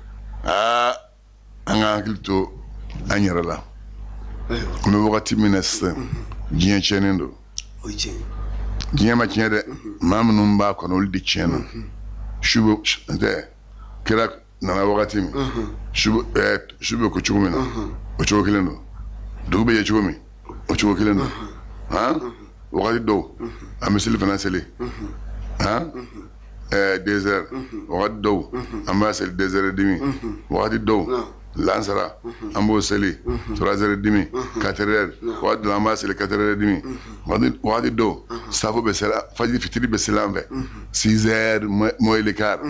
anga hakilto anyara la me wakati minesta jinya chenendo jinya ma chenede mamnu mba ko no ldi cheno shubo de kira na wakati mi shubo ko chumina o chugo kilendo dugbe ye chumi o chugo kilendo ha wakati do amisil fanaseli ha désert wakati do ambasel désert et demi wakati do lansara ambo seli 3h30 4h wakati do ambasel 4h30 wakati do safo be sela fajiri fitiri be selanve 6h moins le quart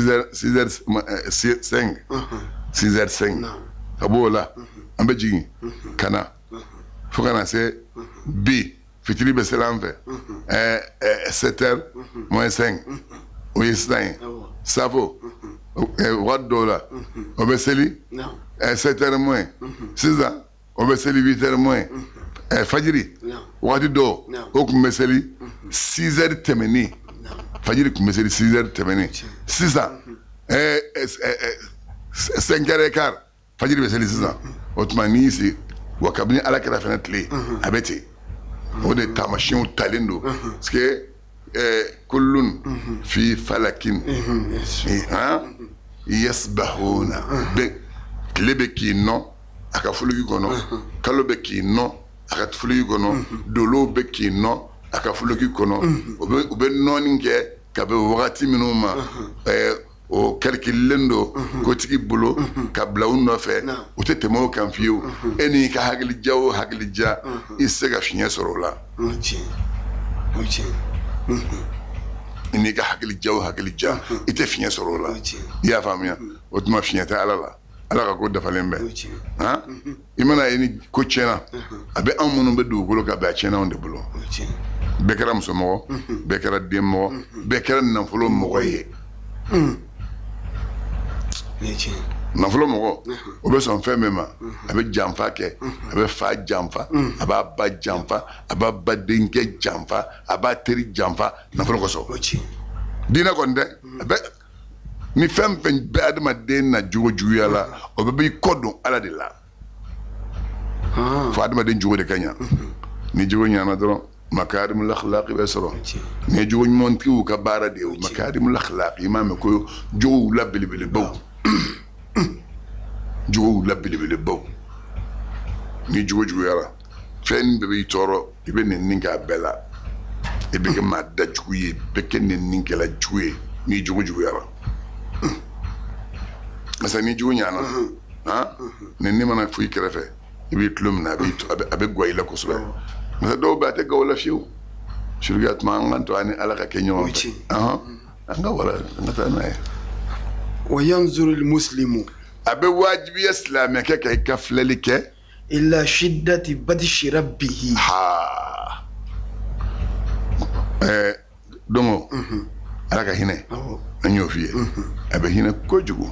6h5 abola ambe jigi kana fokana se b fitiri be selanve 7h moins 5 oui, c'est Savo, what dollar? Obeseli, 7h moins, 6h, Obeseli 8h moins, Fajiri, what do? Okumeseli, 6h temeni, Fajiri Kumeseli 6h temeni, 6h, 5h quart, Fajiri Beseli 6h, Otmani ici, Wakabini à la fenêtre, Abeti, ou des tamachins talendo, parce que كل في فلك يسبحون لبكي نو akafulugi kono kalo beki no akatfulugi kono dolo beki no akafulugi kono obe noninge kabe wakati minuma o kalkilendo ko tigi bulo kabla unno fe o tete mo kan fiu eni ka hagli jaw hagli ja isega finya sorola ini ka hakili jaw ite finya sorola ya famiya o tuma finya ta ala ka ko dafa lembe ha imana ini ko chena abe amunu be dugolo ka ba chena onde bulo bekara musomo bekara demo bekara nanfolo mo ye nanfolo mo o be son fe mema abe jamfa ke abe fa jamfa aba ba jamfa aba ba denke jamfa aba teri jamfa nanfolo ko so dina ko nde abe ni fem be adama den na jugo yala o be kodon ala de la fa adama den jugo de kanya ni jugo nyama do makarimul akhlaq besro ni jugo monti u ka bara de makarimul akhlaq imam ko jugo la bil baw jugu la belebele baw ni jugu juguyara fɛn bɛɛ b'i tɔɔrɔ i bɛ nɛni k'a bɛɛ la i bɛ kɛ maa da jugu ye i bɛ kɛ nɛnikɛla jugu ye ni jugu juguyara masa ni jugu ɲana nɛni mana fo i kɛrɛfɛ i b'i tulo minɛ a bɛ gwa i la kosɛbɛ masa dɔw bɛ a tɛ gawo la fiyewu suruya tuma an ka to ani ala ka kɛ ɲɔgɔn fɛ an ka wala an ka taa n'a ye وينظر المسلم a bɛ wajibiya silamɛkɛ ka i ka filɛli kɛ إلى شدة بدش ربه dongo ala ka hinɛ an y'o f'i ye a bɛ hinɛ kojugu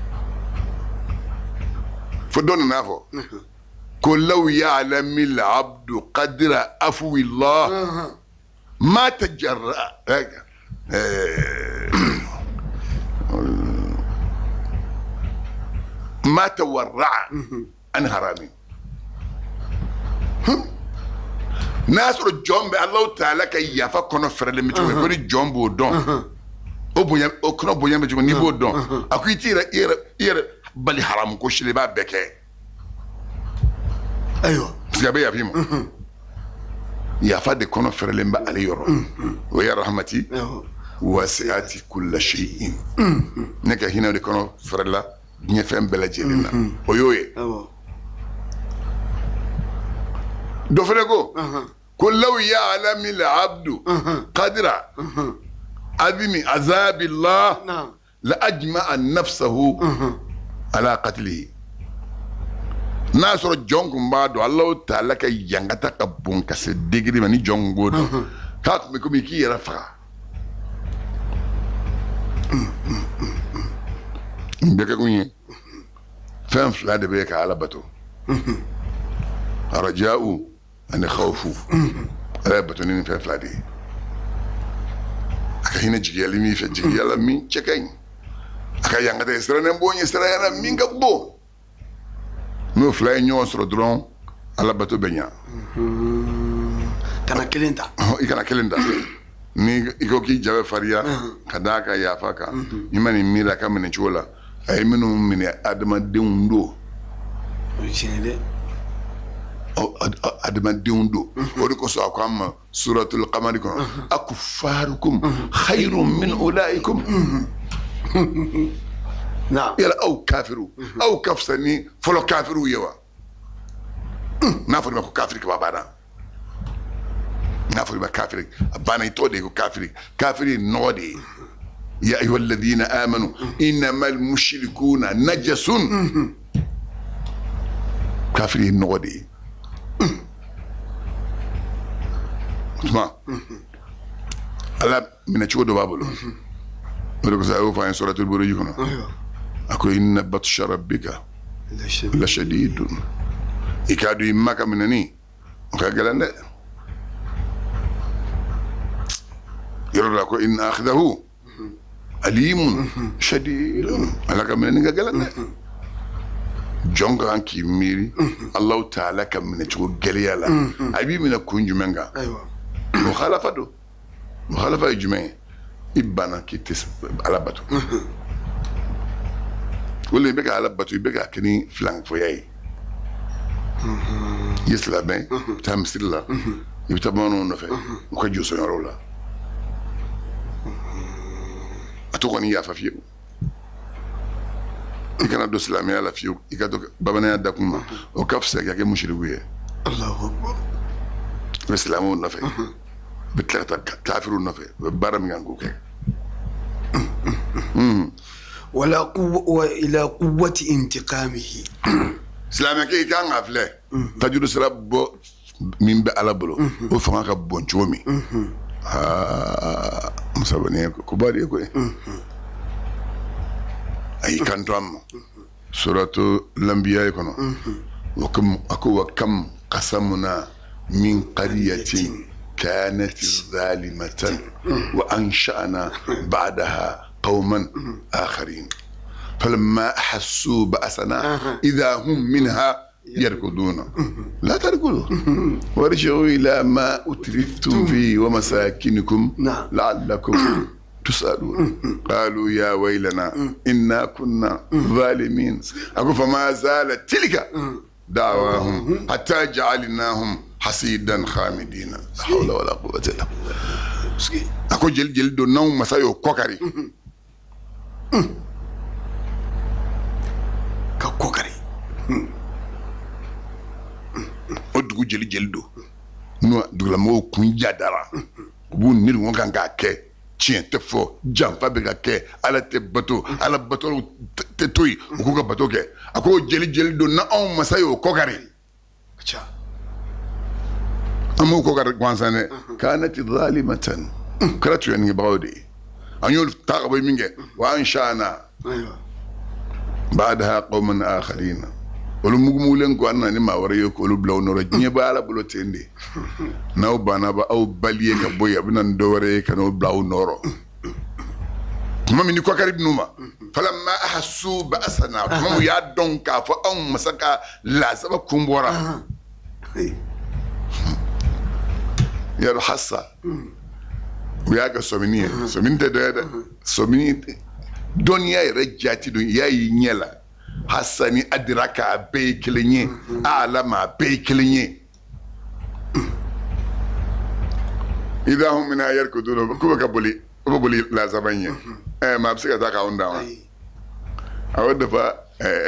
fo dɔ nana fɔ ko law ya'lamu al-abdu qadra afwi Allah ma tajarra ما تورع عن حرامي ناس رجوم بالله تعالى كي يفكرون فرد متوم يقول جوم بودون أو بيام أو كنا بيام بيجون نبودون أكو يتير بالي حرام كوش اللي بعد بكى أيوة سيابي يا فيمو يفاد كنا فرد لما عليه يرو ويا رحمتي وسعت كل شيء نكا هنا كنا فرد لا nye fɛn bɛɛ lajɛlen na o y'o ye dɔ fɛnɛ ko law ya'lamu al-abdu qadra adimi azabillah la ajma'a nafsahu ala qatlihi n'a sɔrɔ jɔn kun b'a dɔn Alahu Taala ka yankata ka bon ka se degré ma ni jɔn kun b'o dɔn k'a tun bɛ komi k'i yɛrɛ faga bɛɛ kɛ kun ye fɛn fila de bɛ ka ala bato araja'u ani khawfu ala bato ni fɛn fila de ye a ka hinɛ jigiyali min fɛ jigiyala min cɛ ka ɲi a ka yankata ye sirannen bɔ ye sirayala min ka bon n'o fila ye ɲɔgɔn sɔrɔ dɔrɔn ala bato bɛ ɲa kana kelen ta i kana kelen ta ni i ko k'i ja bɛ fariya ka d'a ka yafa kan i ma nin miiri a ka minɛ cogo la a ye minnu minɛ adamadenw don adamadenw don o de kosɔn a ko an ma suratul qamari kɔnɔ akufarukum khayrun min ulaikum yala aw kafiru aw ka fisa ni fɔlɔ kafiriw ye wa n'a fɔra ma ko kafiri kaba banna n'a fɔra ma kafiri a banna i tɔgɔ de ye ko kafiri kafiri ye nɔgɔ de ye يا أيها الذين آمنوا إنما المشركون نجس كافرين النغدي اسمع ألا من تشود بابلو ولو كسألوا في سورة البروج هنا أقول إن بطش ربك لشديد يكادوا يمك منني وكأجلنا يقول لك إن أخذه alimun shadidun alaka minɛ ka gɛlɛn dɛ jɔn ka kan k'i miiri Alahu Taala ka minɛ cogo gɛlɛya la a b'i minɛ kun jumɛn kan mukhalafa don mukhalafa ye jumɛn ye i banna k'i tɛ ala bato o le i bɛ ka ala bato i bɛ ka kɛ ni filanfoya ye i ye silamɛ i bɛ taa misiri la i bɛ taa bamananw nɔfɛ u ka jɔsɔnyɔrɔw la a to kɔni yafa fiyewu i kana don silamɛya la fiyewu i ka to bamananya da kun ma o ka fisa ka kɛ mushriku ye Allahu Akbar i bɛ silamɛw nɔfɛ i bɛ tila ka taa kafiriw nɔfɛ u bɛ baara min kan k'o kɛ wala ila quwwati intiqamihi silamɛkɛ i kan ka filɛ tajuru sira bɔ min bɛ ala bolo o fanga ka bon cogo min musabani ko ba de ko ay kanto am suratu lambiya kono wa kam qasamna min qaryatin kanat zalimatan wa ansha'na ba'daha qauman akharin فلما أحسوا بأسنا إذا هم منها يركضون لا تركضوا وارجعوا إلى ما أترفتم فيه ومساكنكم لعلكم تسألون قالوا يا ويلنا إنا كنا ظالمين أقول فما زالت تلك دعواهم حتى جعلناهم حصيدا خامدين لا حول ولا قوة إلا بالله أقول جل دو نوم مسايو كوكاري كوكاري أدو جل دو نو دولا مو كون جادارا بو نير وون كان كاكي تشين تفو جامفا بكاكي على تبتو على بتو تتوي وكوكا بتوكي أقول جل دو نوم مسايو كوكاري أمو كوكار كوانسانة كانت ظالمة كراتو يعني بعودي أنيول تاقبي منجة وأنشأنا بعدها قوما آخرين ولو مغمولن كو أنا نما وريوك ولو بلو نورا جنيه بالا بلو تندي ناو بانا با أو باليه كبويا بنان دوري كنو بلو نورو ما مني كوكاري بنوما فلما أحسوا بأسنا فمو يادون كافو أو مسكا لازم كومبورا يا حصة وياك سوميني سومين تدويدا سوميني دنيا رجعتي دنيا ينيلا حسني أدرك بيكليني أعلم بيكليني إذا هم من يركضون كوبا كبولي لا زبانية ما بسيك تاكا وندا أود فا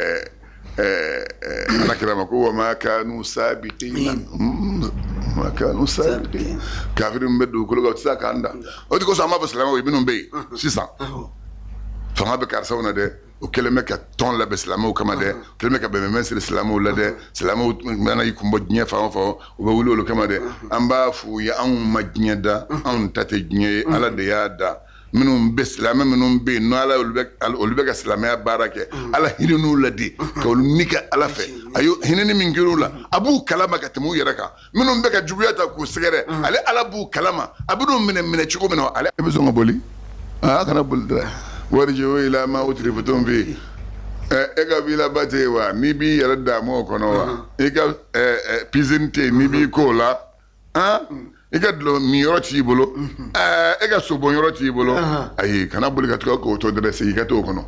أنا كلامك هو ما كانوا سابقين ما كانوا سابقين كافرين بدو كل قوت ساك عندا أودي كوسا ما بسلامه ويبينهم بي سيسا فما بكارسونا ده وكلمة كتون لا بسلامه وكما ده كلمة كبمسل سلامه ولا ده سلامه أنا يكون بدنيا فاهم وبقولوا له كما ده أم بافو يا أم مدنيا ده أم تتجني على ده ده منهم بسلامه منهم بين على الولبك سلامه باركة على هنو لدي كولنيك على في أيو هنني من كيرولا أبو كلامك تمو يركا منهم بك جبياتا كوسكرة على أبو كلامه أبو من تشكو منه على بزون أبولي كنا بقول ورجعوا إلى ما أترفتم فيه إيكا بيلا باتيوا نبي يرد مو كنوا إيكا بيزنتي نبي كولا إيكا دلو ميورو تيبولو إيكا سوبون يورو تيبولو أي كنا بقول كتكو كوتو درسي إيكا تو كنوا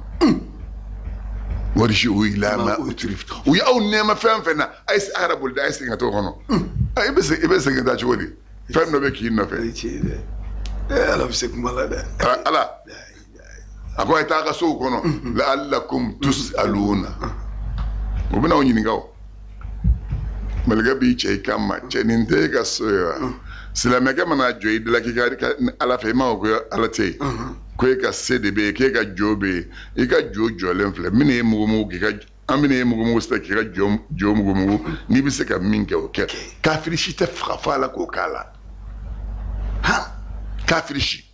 ورجعوا إلى ما أترفتم ويا أو نيما فنا أيس عرب ولد أيس إيكا تو كنوا أي بس إيكا تشودي فهم نبكي نفع ألا بسكم الله ده ألا أقول تاكا سو كنوا لعلكم تسألون وبنا ونينغاو ملغا بيچي كاما تشنينتي كاسويا سلامك منا جوي دلاكي كاري على فيما او على تي كويكا سيدي بي كيكا جوبي ايكا جو لنفل مني مغمو كيكا امني مغمو ستكيكا جو مغمو ني بيسكا مينكا اوكي كافريشي تفخفالا كوكالا ها كافريشي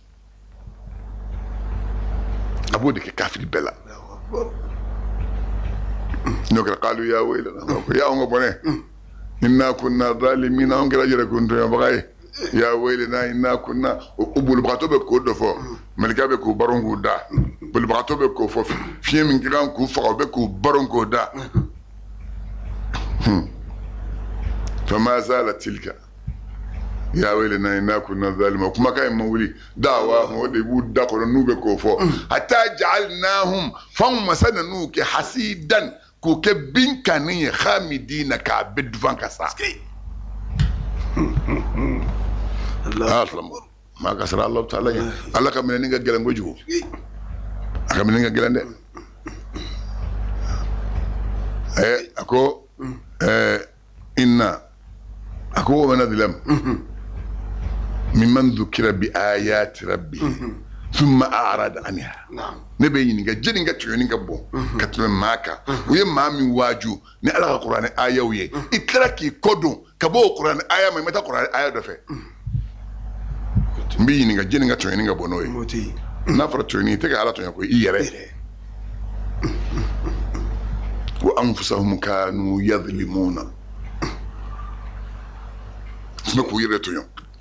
أبودك كافر بلا نقول قالوا يا ويلنا يا أم بني إنا كنا ظالمين أم كلا كنت يا بغاي يا ويلنا إنا كنا أبول بغاتو بكو دفو ملكا بكو بارونكو دا بول بغاتو بكو فوف في من كلام كو فقو بكو بارونكو دا فما زالت تلك يا ويلنا إنا كنا ظالمين وكما كان مولي دعوة مولي بود داخل نوبة كوفو حتى جعلناهم فهم سننوك حسيدا كوك بين كانين خامدين كعبد فانكسا الله ما كسر الله تعالى الله كمن نيجا جلان وجهه كمن نيجا جلان ده أكو إنا أكو من ظلم ممن ذكر بآيات ربي ثم أعرض عنها نبي نيجا جنيجا تيونيجا بو كتلم ماكا ويا مامي واجو نقرأ القرآن آية ويا إتلاكي كودو كبو القرآن آية ما يمتى القرآن آية دفع مبي نيجا جنيجا تيونيجا بو نوي نفر تيوني تيجا على تيونيجا كوي إيره وأنفسهم كانوا يظلمون سمكوا يرتويون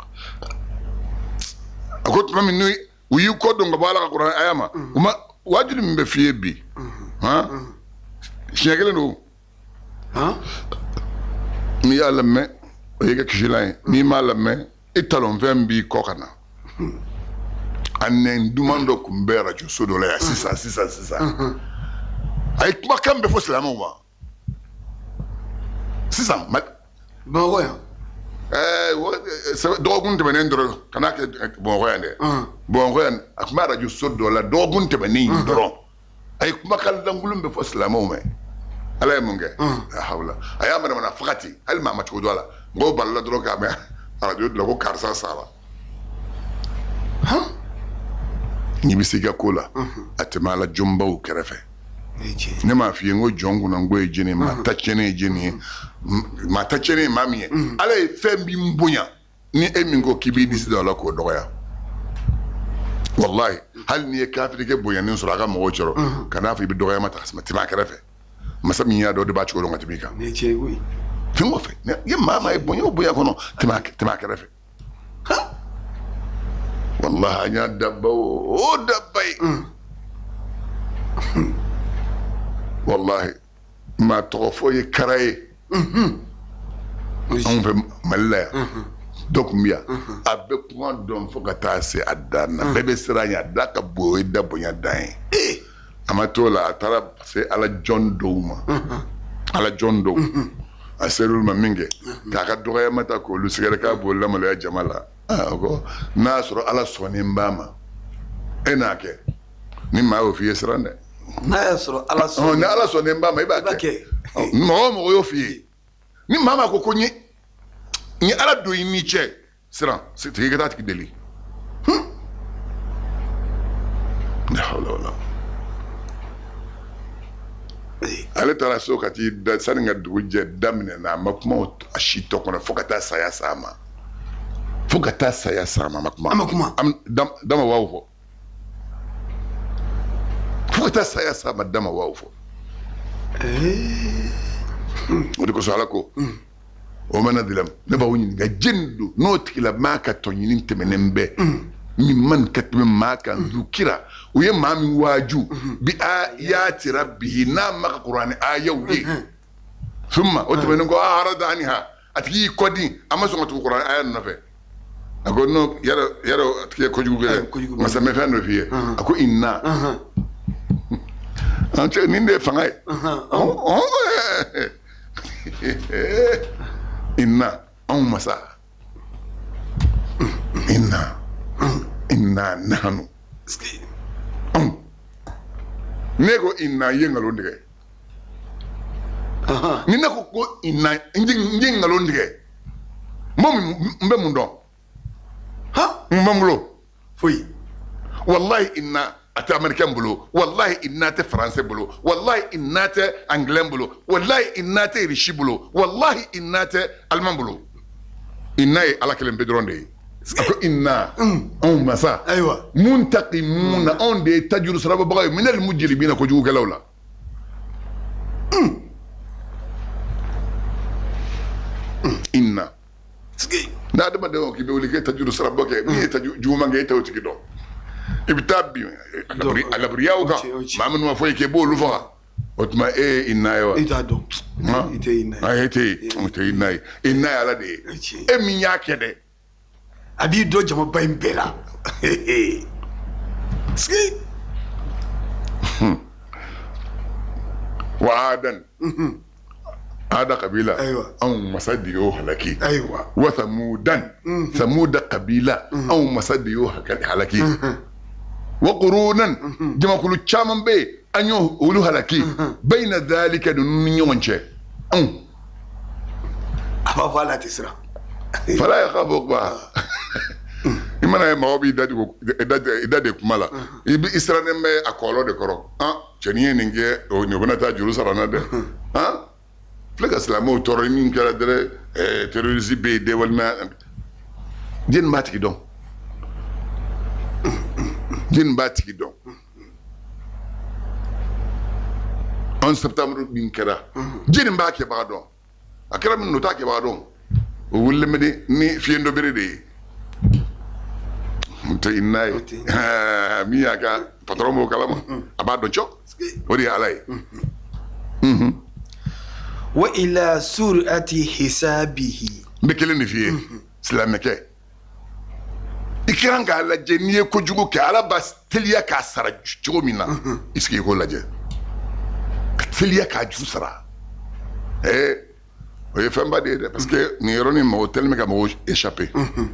أقول ما مني ويكودون قبالة القرآن أياما وما واجد من بفيه بي ها شنو ها ميا لما ويجا كشلاين مي ما لما إتلون فهم بي كوكنا anen dumando kumbera ju sodo la ya sisa ay kuma kan be fo silama wa sisa bon ouais dogun tebenen doro kana ke bon royande bon royan akuma radio sodo la dogun tebenen doro ay kuma kan langulum be fo silama o me ala munge hawla ayama na fakati al ma matu dola go balla doro ka me radio la ko karsa sala ha ni bisiga kola atemala jumbaw kerefe ne ma fi ngo jongu na ngo ejini ma tachene ejini ma tachene mami ala fembi mbunya ni emingo kibidi sida la ko doya wallahi hal ni kafiri ke boya ni sura ga mo choro kana fi bi doya mata asma tima kerefe masami ya do de ba choro ngati bika ne che wi fingo fe ye mama e boya kono tima kerefe ha والله أنا دبوا ودبي والله ما توفوا كراي أم في ملا دوكميا أبيك ما دون فوقتا سي أدانا بيبي سرانيا داك بوي دبويا داين أما تولا ترى سي على جون دوما على جون دوم أسيرول ما مينجي كاكا دوغايا متا كولو سيغركا بولا ملا جمالا nasoro ala soni mbama enake ni ma o fiye srande nasoro ala soni na ala soni mbama ibake mo yo fiye ni mama ko konyi ni ala do yimi che sran c'est que ta deli la hawla wala ale tara so kati da saninga duje damne na makmo ashito kono fokata saya sama fokata saya sama makuma dama wawfo fokata saya sama dama wawfo odi ko sala ko o mana dilam ne ba woni ga jendu no tikila maka to nyinin temenembe mi man katme maka zukira o ye mami waju bi ayati rabbi na maka qur'ani ayawi thumma o temenen ko arada anha atiki kodi amaso ngatu qur'ani ayan nafe ako no yaro atike ko jugu masa me fando fiye ako inna ante ninde fangay inna masa inna nahnu nego inna yengalo ndige ni nako ko inna yengalo ndige mom mbe mundo mbambulo foyi wallahi inna ata americain bulo wallahi inna te français bulo wallahi inna te anglais bulo wallahi inna te rishi bulo wallahi inna te allemand bulo inna ala kelen bedronde ko inna on masa aywa muntaqimuna on de tajuru saraba bagay min al mujrimina ko jugu galawla inna na dama de ki be wuli ke tajuru saraba ke mi tajuru mangi tawti ki do ibtabi ala briyaw ka mamun ma foy ke bo lu fa otma inna yo ita do ite inna ala de e mi nyake de abi do jama baimbela ski wa adan هذا قبيلة أيوة. أو مصديو هلكي أيوة. وثمودا ثمود قبيلة أو مصديو هلكي وقرونا جما كل تشامن بي أنيو أولو هلكي بين ذلك دنيا وانشة أما فلا تسرع فلا يخاف بها imana ma obi idade kumala ibi israne me akolo de koro cheniye ninge o ni bona ta Jerusalem de flega islamo toroni kala dere terrorisme be de wal ma din matiki don en septembre bin kera din mbake ba don akara min nota ke ba don o wulle me ni fiendo bere de te inay mi yaga patron mo kalama abado cho ori alay wa ila surati hisabihi bekele ni fiye islameke ikiran ka lajɛ n'i ye kojugu kɛ ala b'a teliya k'a sara cogo min na i sigi i k'o lajɛ ka teliya k'a ju sara o ye fɛnba de ye dɛ parce que nin yɔrɔnin mɔgɔ tellement ka mɔgɔw échappé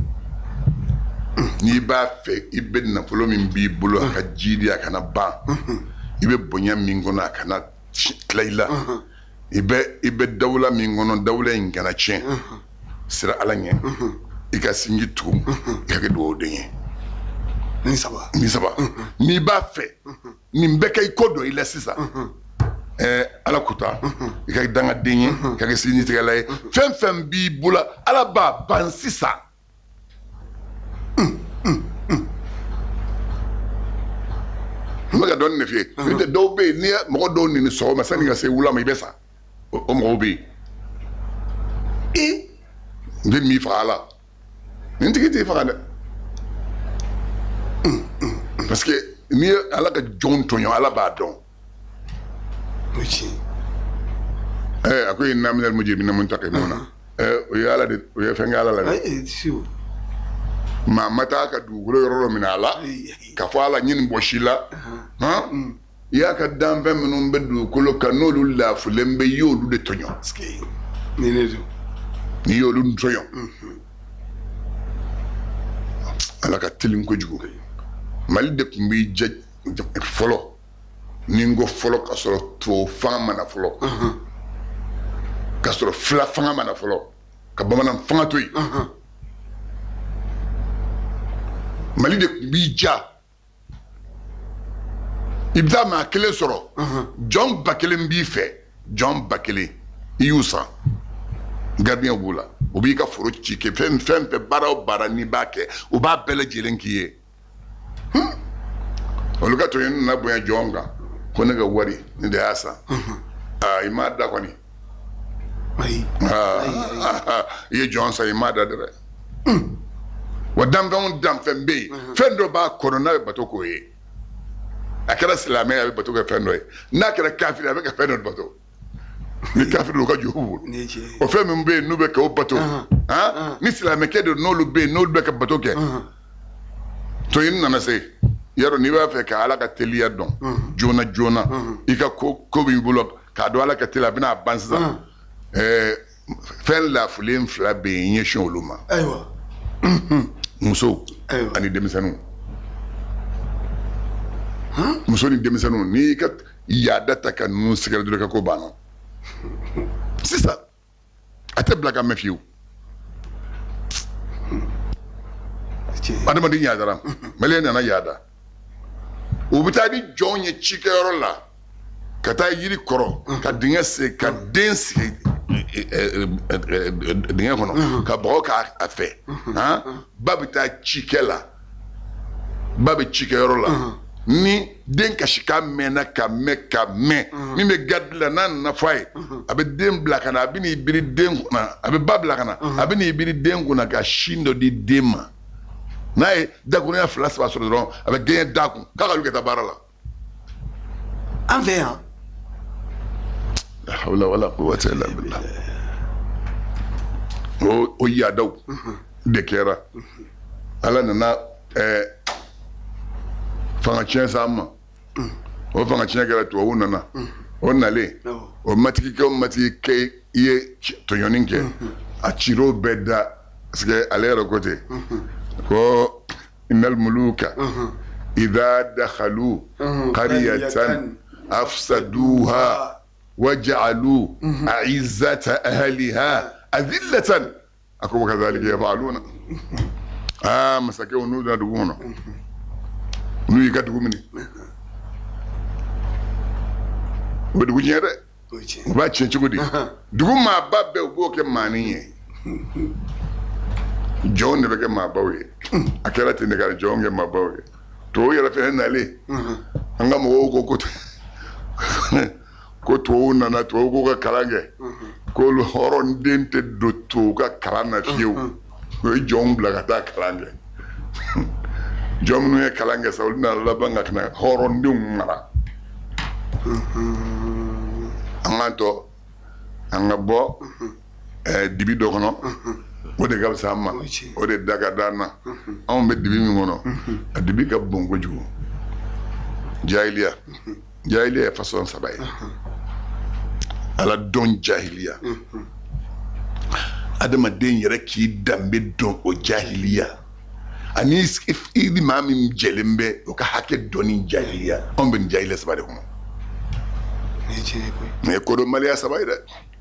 n'i b'a fɛ i bɛ nafolo min b'i bolo a ka jidi a kana ban i bɛ bonya min kɔnɔ a kana tila i la i bɛ dawula min kɔnɔ dawula in kana tiɲɛ sira ala ɲɛ i ka sinji tugun i ka kɛ duwawuden ye ni saba n'i b'a fɛ nin bɛɛ kɛ i ko dɔ i la sisan ala kuta i ka kɛ dangaden ye i ka kɛ sinji tigɛla ye fɛn fɛn b'i bolo ala b'a ban sisan n bɛ ka dɔɔnin de f'i ye n'o tɛ dɔw bɛ yen n'i ye mɔgɔ dɔw nini sɔgɔma sanni ka se wula ma i bɛ sa o mɔgɔw bɛ yen n bɛ min faga la nin tigi t'i faga dɛ parce que n'i ye ala ka jɔnw tɔɲɔ ala b'a dɔn a ko inna minal mujrimina muntaqimun o ye ala de o ye fɛn kɛ ala la dɛ maa ma taa ka dugukolo yɔrɔ dɔ minɛ a la ka fɔ ala ɲini bɔsi la i y'a ka danfɛn minnu bɛ dugukolo kan n'olu lafulen bɛ i y'olu de tɔɲɔ n'i y'olu tɔɲɔ ala ka teli kojugu mali de tun b'i jɛ fɔlɔ ni n ko fɔlɔ ka sɔrɔ tubabu fanga mana fɔlɔ ka sɔrɔ fila fanga mana fɔlɔ ka bamanan fanga to yen mali de tun b'i ja i bɛ taa maa kelen sɔrɔ jɔn ba kelen b'i fɛ jɔn ba kelen i y'u san gardien b'u la u b'i ka foro ci kɛ fɛn fɛn baara o baara n'i b'a kɛ u b'a bɛɛ lajɛlen k'i ye olu ka tɔɲɔni nana bonya jɔn kan ko ne ka wari ne de y'a san i m'a da kɔni i ye jɔn san i m'a da dɛ wa danfɛnw danfɛn bɛ yen fɛn dɔ b'a kɔnɔ n'a bɛ bato k'o ye a kɛra silamɛ a bɛ bato kɛ fɛn dɔ ye n'a kɛra kafiri a bɛ kɛ fɛn dɔ bato ni kafiri o ka juru bolo o fɛn min bɛ yen n'u bɛ kɛ o bato ni silamɛkɛ de n'olu bɛ yen n'olu bɛ ka bato kɛ tɔɲɔni nana se yarɔ n'i b'a fɛ ka ala ka teliya dɔn joona joona i ka ko b'i bolo k'a dɔn ala ka teliya a bɛna ban sisan fɛn lafulen fila bɛ yen ɲɛsin olu ma muso ani denmisɛnninw muso ni denmisɛnninw n'i ka yaada ta ka ninnu sɛgɛrɛ dɔrɔn i ka ko banna sisan a tɛ bila ka mɛn fiyewu adamaden yaadara maliyɛn nana yaada u bɛ taa ni jɔnw ye cikɛyɔrɔ la ka taa yiri kɔrɔ ka dingɛ sen ka den sigi dingɛ kɔnɔ ka bɔgɔ k'a fɛ ba bɛ taa cikɛ la ba bɛ cikɛyɔrɔ la ni den kasika mɛnna ka mɛn min bɛ garidi la n'a nana fɔ a ye a bɛ den bila ka na a bɛ n'i biri den kunna a bɛ ba bila ka na a bɛ n'i biri den kunna ka sin dɔ di den ma n'a ye dakurunya 2 3 sɔrɔ dɔrɔn a bɛ den da kun k'a ka olu kɛ taa baara la an fɛ yan la hawla wala quwwata illa billah o yaadaw de kɛra ala nana fanga tiɲɛ s'an ma o fanga tiɲɛ kɛra tubabuw nana o nalen o matigikɛ o matigikɛ i ye tɔɲɔni kɛ a cir'o bɛɛ da parce que ale yɛrɛ ko ten ko innal muluka idha dakhalu qaryatan afsaduha waja'alu a'izzata ahliha adillatan ako wa kadhalika yaf'aluna masakɛw n'u donna dugu kɔnɔ n'u y'i ka dugu minɛ u bɛ dugu tiɲɛ dɛ u b'a tiɲɛ cogo di dugu maaba bɛɛ u b'o kɛ maanin ye jɔnw de bɛ kɛ maabaw ye a kɛra ten de ka jɔnw kɛ maabaw ye tubabu yɛrɛ fɛnɛ nalen an ka mɔgɔw ko tubabu nana tubabu k'u ka kalan kɛ k'olu hɔrɔnden tɛ don tubabu ka kalan na fiyewu o ye jɔnw bila ka taa kalan kɛ jɔn minnu ye kalan kɛ sa olu nana laban ka na hɔrɔndenw mara an k'an tɔ an ka bɔ dibi dɔ kɔnɔ o de ka fisa an ma o de da ka d'an na anw bɛ dibi min kɔnɔ a dibi ka bon kojugu jahiliya ye façon 3 ye ala dɔn jahiliya adamaden yɛrɛ k'i danbe dɔn o jahiliya ani i ni maa min jɛlen bɛ o ka hakɛ dɔnni jahiliya anw bɛ nin jahiliya 3 de kɔnɔ nin ye kodɔnbaliya 3 ye dɛ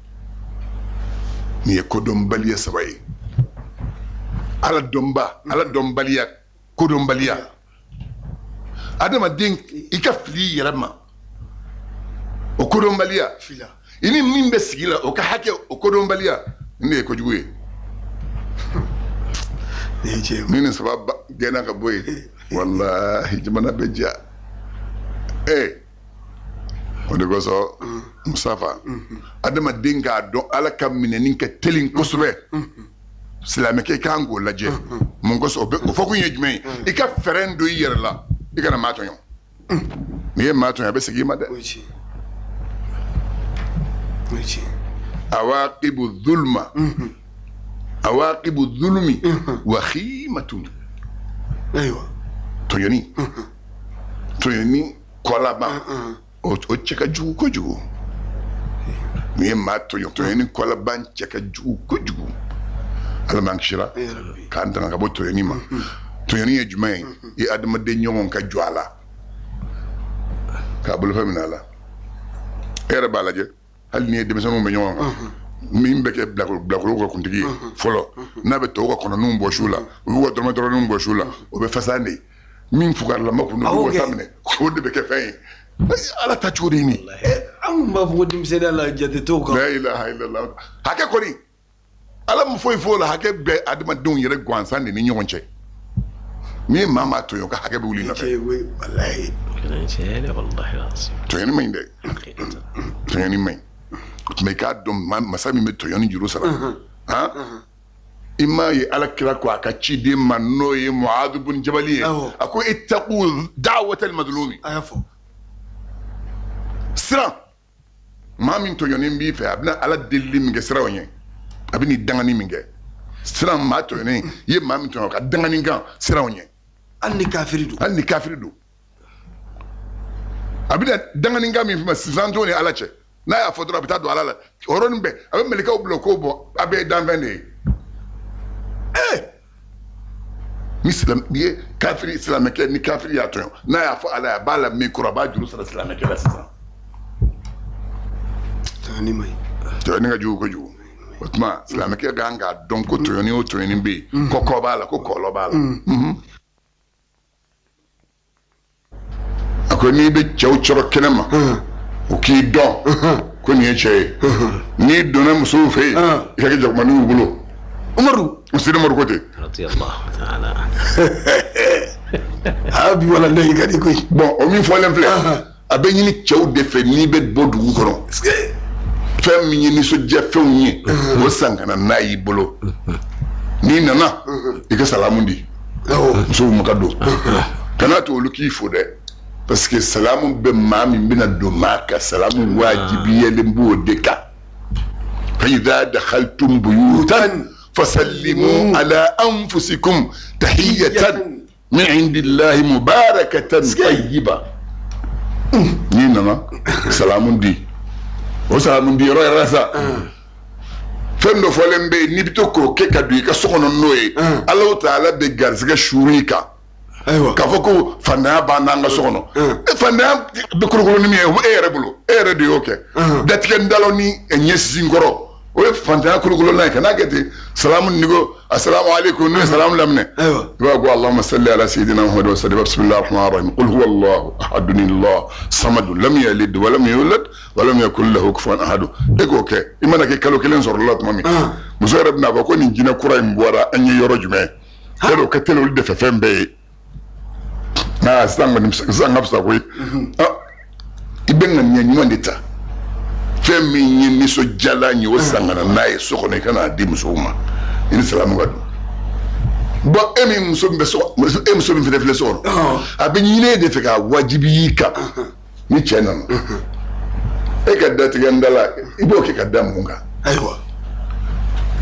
nin ye kodɔnbaliya 3 ye ala dɔnbaliya kodɔnbaliya adamaden i ka fili i yɛrɛ ma o kodɔnbaliya i ni min bɛ sigi la o ka hakɛ o kodɔnbaliya nin de ye kojugu ye ni nin 3 gɛnna ka bɔ yen walahi jamana bɛ diya o de kosɔn musafa adamaden k'a dɔn ala ka minɛni ka teli kosɛbɛ silamɛkɛ i kan k'o lajɛ mun kosɔn o fɔ kun ye jumɛn ye i ka fɛɛrɛ don i yɛrɛ la i kana maa tɔɲɔ n'i ye maa tɔɲɔ a bɛ segin i ma dɛ awaqibu dhulmi wa khimatun tɔɲɔni kɔlaban o cɛ ka jugu kojugu n'i ye maa tɔɲɔni kɔlaban cɛ ka jugu kojugu ala m'an kisira k'an tanga ka bɔ tɔɲɔni ma tɔɲɔni ye jumɛn ye i adamaden ɲɔgɔn ka jɔ a la k'a bolofɛn minɛ a la e yɛrɛ b'a lajɛ hali n'i ye denmisɛnninw bɛ ɲɔgɔn kan min bɛ kɛ bilakoro ka kuntigi ye fɔlɔ n'a bɛ tɔw ka kɔnɔninw bɔ su la u b'u ka dɔrɔmɛdɔrɔninw bɔ su la o bɛ fasan de min fugarilama kun n'u wasa minɛ o de bɛ kɛ fɛn ye ala ta cogo de ye nin an b'a fɔ ko denmisɛnninya la jate t'o kan la ilaha illallah hakɛ kɔni ala mun foyi f'o la hakɛ bɛ adamadenw yɛrɛ gansan de ni ɲɔgɔn cɛ n'i ye maa maa tɔɲɔ ka hakɛ bɛ wuli nɔfɛ tɔɲɔni man ɲi dɛ tɔɲɔni man ɲi o tuma i k'a dɔn masa min bɛ tɔɲɔni juru sara i m'a ye ala kira ko a ka ciden ma n'o ye Muadu bun Jabali ye a ko ittaqu da'watal madlumi a y'a fɔ siran maa min tɔɲɔni b'i fɛ a bɛna ala delili min kɛ siraw ɲɛ a bɛ n'i dangani min kɛ siran maa tɔɲɔni i ye maa min tɔɲɔ ka dangani kan siraw ɲɛ hali ni kafiri don a bɛna dangani kan min fɛ sisan t'o ni ala cɛ n'a y'a fɔ dɔrɔn a bɛ taa don ala la o yɔrɔnin bɛɛ a bɛ mɛlɛkɛw bila k'o bɔ a bɛɛ ye danfɛn de ye ni ye kafiri silamɛkɛ ni kafiri y'a tɔɲɔ n'a y'a fɔ ala ye a b'a la min kɔrɔ a b'a juru sara silamɛkɛ la sisan tɔɲɔni ka jugu kojugu o tuma silamɛkɛ kan k'a dɔn ko tɔɲɔni o tɔɲɔni bɛ yen ko kɔ b'a la ko kɔlɔ b'a la a ko n'i bɛ cɛw cɔrɔ kɛnɛ ma o k'i dɔn ko nin ye cɛ ye n'i donna musow fɛ yen i ka kɛ jakumani y'u bolo Sidi Umaru ko ten bi wala layi ka di koyi bon o min fɔlen filɛ a bɛ ɲini cɛw de fɛ n'i bɛ bɔ dugu kɔnɔ fɛn min ye nisɔndiya fɛnw ye o san ka na n'a y'i bolo n'i nana i ka salamu di musow ma ka don kana to olu k'i fo dɛ parce que salamu bɛ maa min bɛna don maa kan salamu wajibiyalen b'o de kan fa idha dakhaltum buyutan fasallimu ala anfusikum tahiyatan min indillahi mubarakatan tayyiba ni nana salamu di o salamu di yɔrɔ yɛrɛ sa fɛn dɔ fɔlen bɛ yen n'i bɛ to k'o kɛ ka don i ka so kɔnɔ n'o ye Alahu Taala bɛ garisɛgɛ suuru i kan k'a fɔ ko fantanya b'an n'an ka so kɔnɔ fantanya bɛ kolokolo ni min ye e yɛrɛ bolo e yɛrɛ de y'o kɛ datigɛ ndalo ni ɲɛsin kɔrɔ o ye fantanya kolokolo n'a ye kana kɛ ten salamu ni ko assalamu alaikum n'o ye salamu laminɛ i b'a ko Allahumma salli ala sayyidina Muhammad wa sallim bismillahir rahmanir rahim qul huwa Allahu ahadun Allah samad lam yalid wa lam yulad wa lam yakul lahu kufuwan ahad e k'o kɛ i mana kɛ kalo kelen sɔrɔ la tuma min muso yɛrɛ bɛna fɔ ko nin jinɛ kura in bɔra an ye yɔrɔ jumɛn yɔrɔ o kɛ teli olu de fɛ fɛn bɛɛ ye sisan kɔni sisan ka fisa koyi i bɛ ŋaniya ɲuman de ta fɛn min ye nisɔndiyalan ye o san ka na n'a ye so kɔnɔ i ka n'a di musow ma i ni salamu ka don bɔn e min muso min filɛ so kɔnɔ a bɛ ɲini e de fɛ k'a wajibi y'i kan ni cɛ nana e ka datigɛ n da la i b'o kɛ ka da mun kan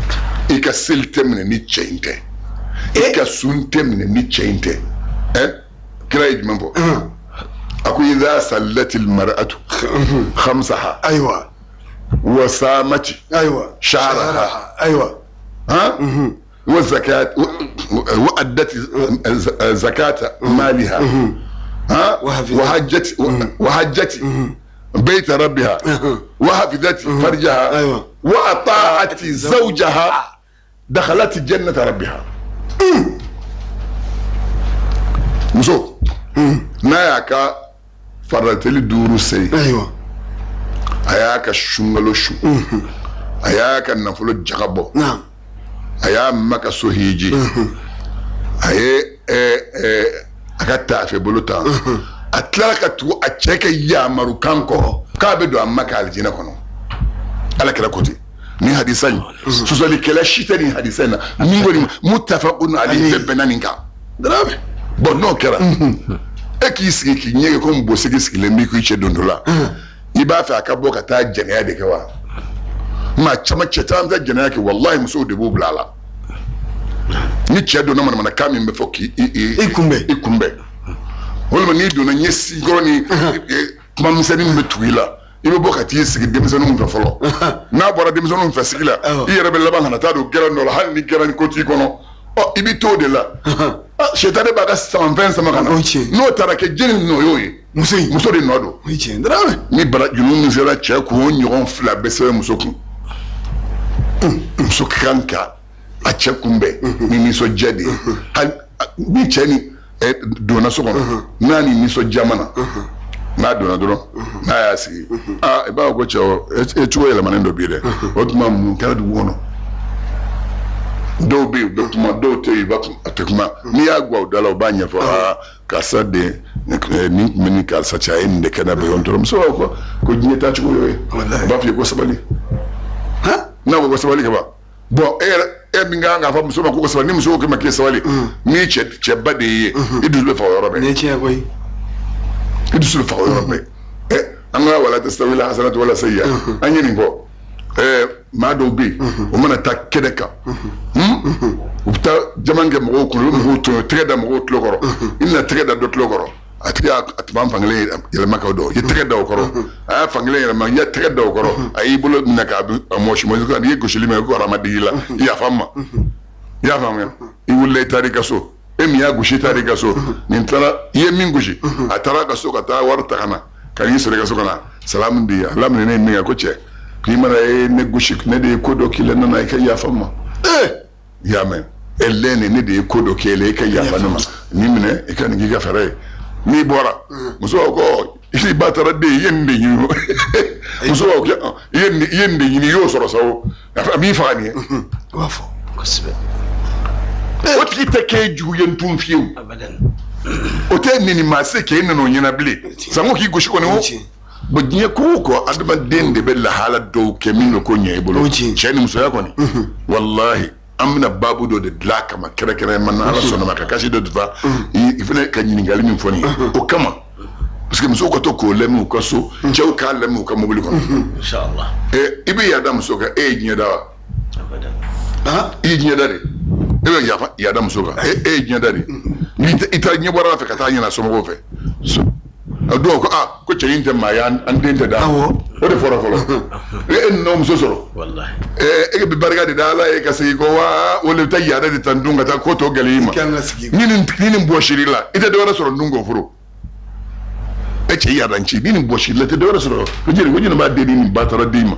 i ka seli tɛ minɛ ni cɛ in tɛ i ka sun tɛ minɛ ni cɛ in tɛ kira ye jumɛn fɔ a ko idha sallati almar'atu khamsaha aywa wa samati aywa sha'raha aywa wa zakat wa addat zakata maliha وحجت بيت ربها وحفظت فرجها وأطاعت زوجها دخلت جنة ربها مسو ناياكا فرتلي دورو سي ايوه اياكا شنغلو شو اياكا نفلو جغبو نعم ايا مكا سوهيجي اي aka tafe buluta atla ka tu a cheke ya marukan ko ka be do amma ka aljina kono ala kala koti ni hadisan susali kala shitani hadisan ni ngoni muttafaqun alayhi benaninka drame bon no kera e ki sigi ki nyege ko mbo sigi sigi lembi ku che dondola iba fa aka boka ta janiya de kawa ma chama cheta am ta janiya ki wallahi muso de bu bulala ni cɛ donna mana ka min bɛ fɔ k'i kunbɛ walima n'i donna ɲɛsi kɔrɔ ni kuma misɛnnin bɛ tugu i la i bɛ bɔ ka t'i sigi denmisɛnninw fɛ fɔlɔ n'a bɔra denmisɛnninw fɛ sigi la i yɛrɛ bɛ laban kana taa don gɛrɛn dɔ la hali ni gɛrɛn ko t'i kɔnɔ i bɛ t'o de la sɛtane b'a ka samanfɛn sama ka na n'o taara kɛ jeni nɔ y'o ye muso de nɔ don ni barajuru min sera cɛ k'o ɲɔgɔn fila bɛɛ sɛbɛn muso kun muso kan ka a cɛ kunbɛn ni nisɔndiya de ye ni cɛ ni donna so kɔnɔ n'a ni nisɔndiya mana n'a donna dɔrɔn n'a y'a sigi i b'a fɔ ko cɛ e cogo yɛlɛmanen dɔ b'i dɛ o tuma mun kɛra dugu kɔnɔ dɔw bɛ yen u bɛ kuma dɔw tɛ yen a tɛ kuma n'i y'a guwa u da la u b'a ɲɛfɔ karisa de ni kun bɛ ni karisa cɛ a ye nin de kɛ n'a bɛ yɔrɔ muso b'a fɔ ko diɲɛ taa cogo y'o ye u b'a fɔ i ye ko sabali n'a ko sabali ka ban bon e min kan k'a fɔ muso ma ko sabali ni muso ko k'i ma k'i sabali n'i cɛ ba de ye i dusu bɛ faga yɔrɔ bɛɛ. ni tiɲɛ koyi. i dusu bɛ faga yɔrɔ bɛɛ an ka wala tasawila hasanatu wala sayyi'a an ye nin fɔ maa dɔw bɛ yen o mana taa kɛnɛ kan u bɛ taa jama kɛ mɔgɔw kun u bɛ mɔgɔw tɔɲɔ tɛgɛ da mɔgɔw tulo kɔrɔ i bɛna tɛgɛ da dɔ tulo kɔrɔ a tigi a tun b'an fankelen yɛlɛma k'o dɔn i ye tɛgɛ da o kɔrɔ a y'a fankelen yɛlɛma i ye tɛgɛ da o kɔrɔ a y'i bolo minɛ k'a mɔsi i ye gosili min kɛ ko aramadigi la i y'a faamu ma i y'a faamuya i wulila i taara i ka so e min y'a gosi i taara i ka so nin taara i ye min gosi a taara a ka so ka taa wari ta ka na ka n'i sɔrɔ i ka so ka na salamu di ala minɛ ne ye min kɛ ko cɛ k'i mana ye ne gosi ne de ye ko dɔ k'i la nana i ka yafa n ma i y'a mɛn ɛlɛni ne de ye ko dɔ k'e la i ka yafa ne ma n'i minɛ i ka nin k'i ka fɛɛrɛ ye n'i bɔra muso b'a ko i ba taara den i ye nin de ɲini muso b'a ko i ye nin de ɲini i y'o sɔrɔ sa o a b'i faga nin ye i b'a fɔ kosɛbɛ o tigi tɛ k'e jugu ye n tun fiyewu o tɛ nin maa se k'e nana o ɲɛna bilen sango k'i gosi kɔni o bon diɲɛ ko o ko adamaden de bɛ lahala dɔw kɛ min bɛ ko ɲɛ i bolo cɛ ni musoya kɔni walahi an bɛna baabu dɔ de dilan a kama kɛrɛnkɛrɛnnenya ma ala sɔnna ma ka kasi dɔ difa i fana ka ɲininkali min fɔ nin ye o kama parce que musow ka to k'o lɛmi u ka so cɛw k'a lɛmi u ka mobili kɔnɔ i bɛ yaada muso kan e ye diɲɛda wa i ye diɲɛda de e bɛ yaada muso kan e ye diɲɛda de i taara ɲɛ bɔra a fɛ ka taa ɲɛna somɔgɔw fɛ a dɔw ko ko cɛ in tɛ maa ye an den tɛ da o de fɔra fɔlɔ e n'o muso sɔrɔ e bɛ barika de da ala ye ka segin ko wa o de bɛ taa yaada de ta n dun ka taa ko tɔ gɛlɛya i ma ni nin bɔsiri la i tɛ dɔwɛrɛ sɔrɔ n dun k'o furu e cɛ yaada n ci ni nin bɔsiri la i tɛ dɔwɛrɛ sɔrɔ ko jɛnɛ b'a den ni ba taara den ma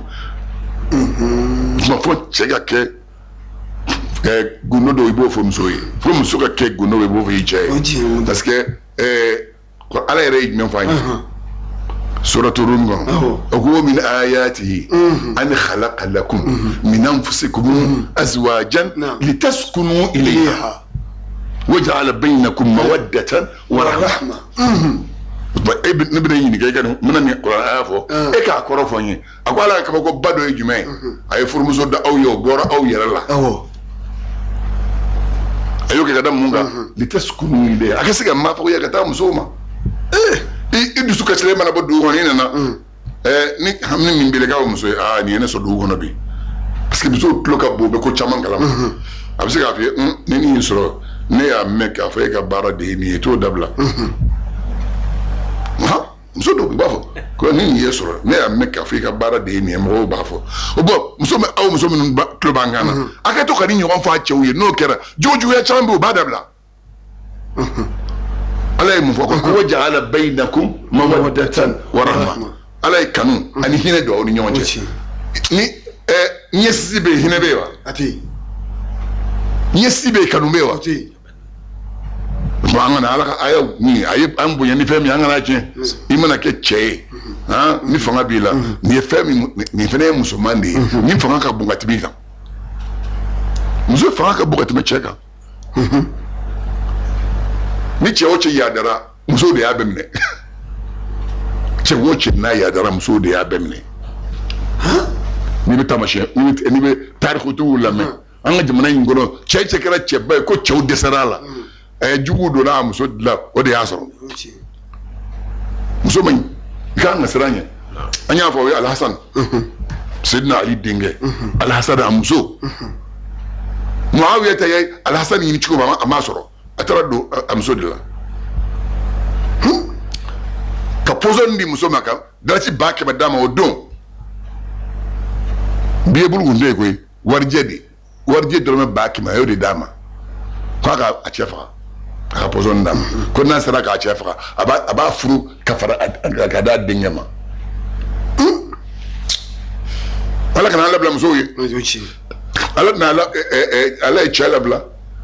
tuma fɔ cɛ ka kɛ gundo dɔw i b'o fɔ muso ye fo muso ka kɛ gundo dɔw i b'o fɔ i cɛ ye parce que ala yɛrɛ ye jumɛn fɔ an ye suratu rum kɔnɔ o ko min ayatihi an khalaqa lakum min anfusikum azwajan litaskunu ilayha wa ja'ala bainakum mawaddatan wa rahma ne bɛna ɲininka i ka nin mina nin kuranɛ aya fɔ e k'a kɔrɔ fɔ n ye a ko ala ka kabako ba dɔ ye jumɛn ye a ye furumuso da aw ye o bɔra aw yɛrɛ la a y'o kɛ ka da mun kan litaskunu ilayha a ka se ka maa fɔ ka taa musow ma i dusu kasilen mana bɔ dugu kɔnɔ i nana ni hamini min bɛ k'a muso ye nin ye ne sɔrɔ dugu kɔnɔ bi parce que muso tulo ka bon bɛ ko caman kalama a bɛ se k'a fɔ ne ni y'i sɔrɔ ne y'a mɛn k'a fɔ e ka baara de ye nin ye t'o dabila muso dɔw b'a fɔ ko ni nin ye sɔrɔ ne y'a mɛn k'a fɔ e ka baara de ye nin ye mɔgɔw b'a fɔ o bɔn aw muso minnu tulo b'an kan na a kɛ to ka ni ɲɔgɔn fɔ a cɛw ye n'o kɛra jogojuguya caman bɛ yen o b'a dabila ala ye mun fɔ ko waja'ala bainakum mawaddatan wa rahma ala ye kanu ani hinɛ don aw ni ɲɔgɔn cɛ ni ɲɛsisi bɛ yen hinɛ bɛ yen wa a tɛ yen ɲɛsisi bɛ yen kanu bɛ yen wa a tɛ yen bon an kana ala ka aya min a ye an bonya ni fɛn min an kana tiɲɛ i mana kɛ cɛ ye ni fanga b'i la nin ye fɛn min nin fana ye musoman de ye nin fanga ka bon ka tɛmɛ i kan muso fanga ka bon ka tɛmɛ cɛ kan ni cɛ o cɛ yadara muso de y'a bɛɛ minɛ cɛ o cɛ n'a yadara muso de y'a bɛɛ minɛ n'i bɛ taamasiyɛn n'i bɛ tarikutigiw lamɛn an ka jamana in kɔnɔ cɛ cɛ kɛra cɛba ye ko cɛw dɛsɛra a la jugu donna a muso dilan o de y'a sɔrɔ muso man ɲi i kan ka siran ɲɛ an y'a fɔ o ye alhasan Seydina Ali denkɛ alhasan a muso Muawiya ta ye alhasan ɲini cogo min a m'a sɔrɔ a taara don a muso de la ka pɔsɔni di muso ma kan darasi 100 d'a ma o don biye bulugu tɛ yen koyi warijɛ dɔrɔmɛ 100 a y'o de d'a ma k'a ka a cɛ faga a ka pɔsɔni d'a ma ko n'a sera k'a cɛ faga a b'a furu ka fara ka d'a denkɛ ma ala kana labila musow ye ala ye cɛ labila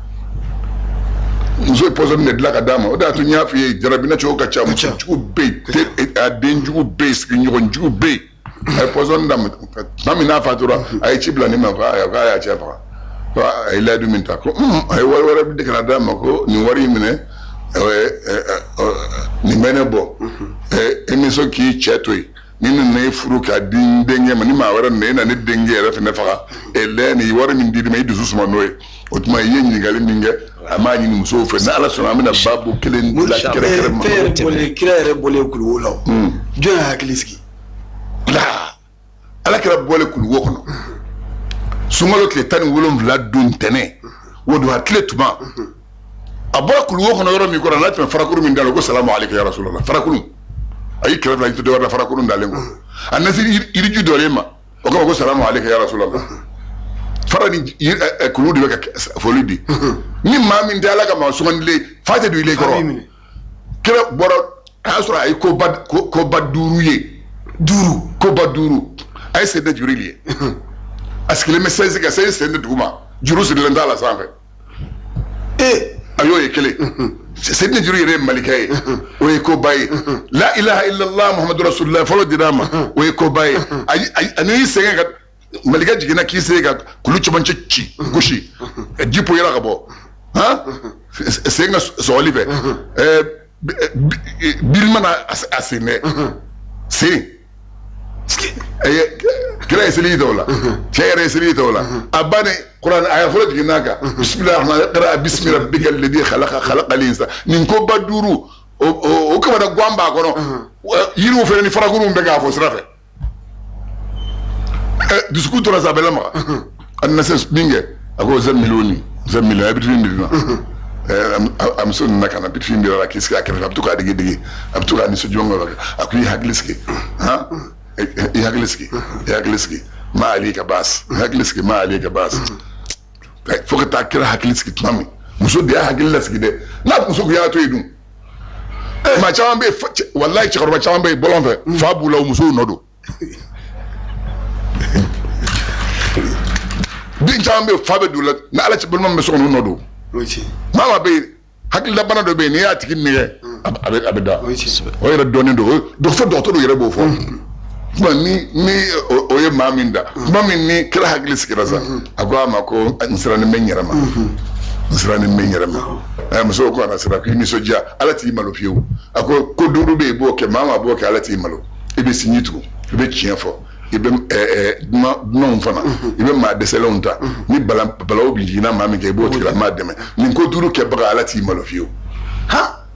muso ye pɔsɔni de dilan ka d'a ma o de y'a to n y'a f'i ye jarabinɛ cogo ka ca musojugu bɛ yen a denjugu bɛ yen sigiɲɔgɔnjugu bɛ yen a ye pɔsɔni d'a ma tuma min n'a fatura a ye ci bila ne ma k'a y'a cɛ faga ko a ye layidu min ta ko a ye wari wɛrɛ de kana d'a ma ko nin wari in minɛ nin bɛ ne bɔ e ni so k'i cɛ to yen ni nana e furu k'a di n denkɛ ma ni maa wɛrɛ nana e na ne denkɛ yɛrɛ fɛnɛ faga nin wari min di ma i dusu suma n'o ye o tuma i ye ɲininkali min kɛ a m'a ɲini musow fɛ ni ala sɔnna an bɛna baabu kelen la kɛrɛkɛrɛ ma kira yɛrɛ bɔlen kuluwo la jɔn y'a hakili sigi ala kɛra bɔlen kuluwo kɔnɔ sunkalo tile 17 don ntɛnɛn o don a tile tuma a bɔra kuluwo kɔnɔ yɔrɔ min kɔrɔ n'a tɛmɛ farakuru min dalen ko salamu aleykum ya rasulallah farakuru a y'i kɛrɛ fila i tɛ dɔwɛrɛ la farakuru dalen ko a nasi yiriju dɔlen ma o kama ko salamu aleykum ya rasulallah fara ni kulu de bɛ ka foli di ni maa min tɛ ala ka maa sugandilen fa tɛ don ile kɔrɔ kɛrɛ bɔra a y'a sɔrɔ a ye koba 5 ye koba 5 a ye sen de juru ye a sigilen bɛ sɛnsi ka sen de duguma juru sirilen t'a la sanfɛ a y'o ye kelen sen de juru yɛrɛ ye malikɛ ye o ye koba ye la ilaha illallah muhammadu rasulullah fɔlɔ dir'a ma o ye koba ye a n'i sɛgɛn ka malikɛ jiginna k'i se ka kulu cɛmancɛ ci gosi ji poyera ka bɔ sen ka sɔgɔli fɛ biri mana a sen dɛ sen kira ye seli dɔw la cɛ yɛrɛ ye seli dɔw la a bannen kuran a y'a fɔlɔ jiginn'a kan bisimilahi rabbika alladhi khalaqal insana nin ko ba 5 o kama da guan b'a kɔnɔ yiriw fɛnɛ ni farakurunw bɛ k'a fɔ sira fɛ dusukun tora sa a bɛ lamaga a nana se min kɛ a ko zɛmiliyɔni a bɛ bitifin dirina a muso nana ka na bitifin dira la k'i sigi a kɛrɛfɛ a bɛ to k'a digi a bɛ to k'a nisɔndiya a ko i hakili sigi i hakili sigi ma ali ka baasi i hakili sigi ma ali ka baasi fo ka taa kira hakili sigi tuma min muso de y'a hakili lasigi dɛ n'a muso kun y'a to yen dun maa caman bɛ yen walayi cɛkɔrɔba caman bɛ yen bɔlɔn fɛ fa b'u la o musow nɔ don den caman bɛ yen fa bɛ don la ni ala cɛ balima bɛ so kɔnɔ o nɔ don maa bɛ yen hakililabana dɔ bɛ yen n'i y'a tigi nɛgɛ a bɛ da o yɛrɛ dɔnnen don fo dɔgɔtɔrɔw yɛrɛ b'o fɔ tuma ni o ye maa min da tuma min ni kira hakili sigira sa a ko a ma ko n sirannen bɛ n yɛrɛ ma n sirannen bɛ n yɛrɛ ma musow ko a na sira k'i nisɔndiya ala t'i malo fiyewu a ko 5 bɛ yen i b'o kɛ maa b'o kɛ ala t'i malo i bɛ sinji tugu i bɛ tiɲɛ fɔ i bɛ dunanw fana i bɛ maa dɛsɛlenw ta ni balawu bɛ jiginna maa min kɛ i b'o tigila maa dɛmɛ nin ko 5 kɛbaga ala t'i malo fiyewu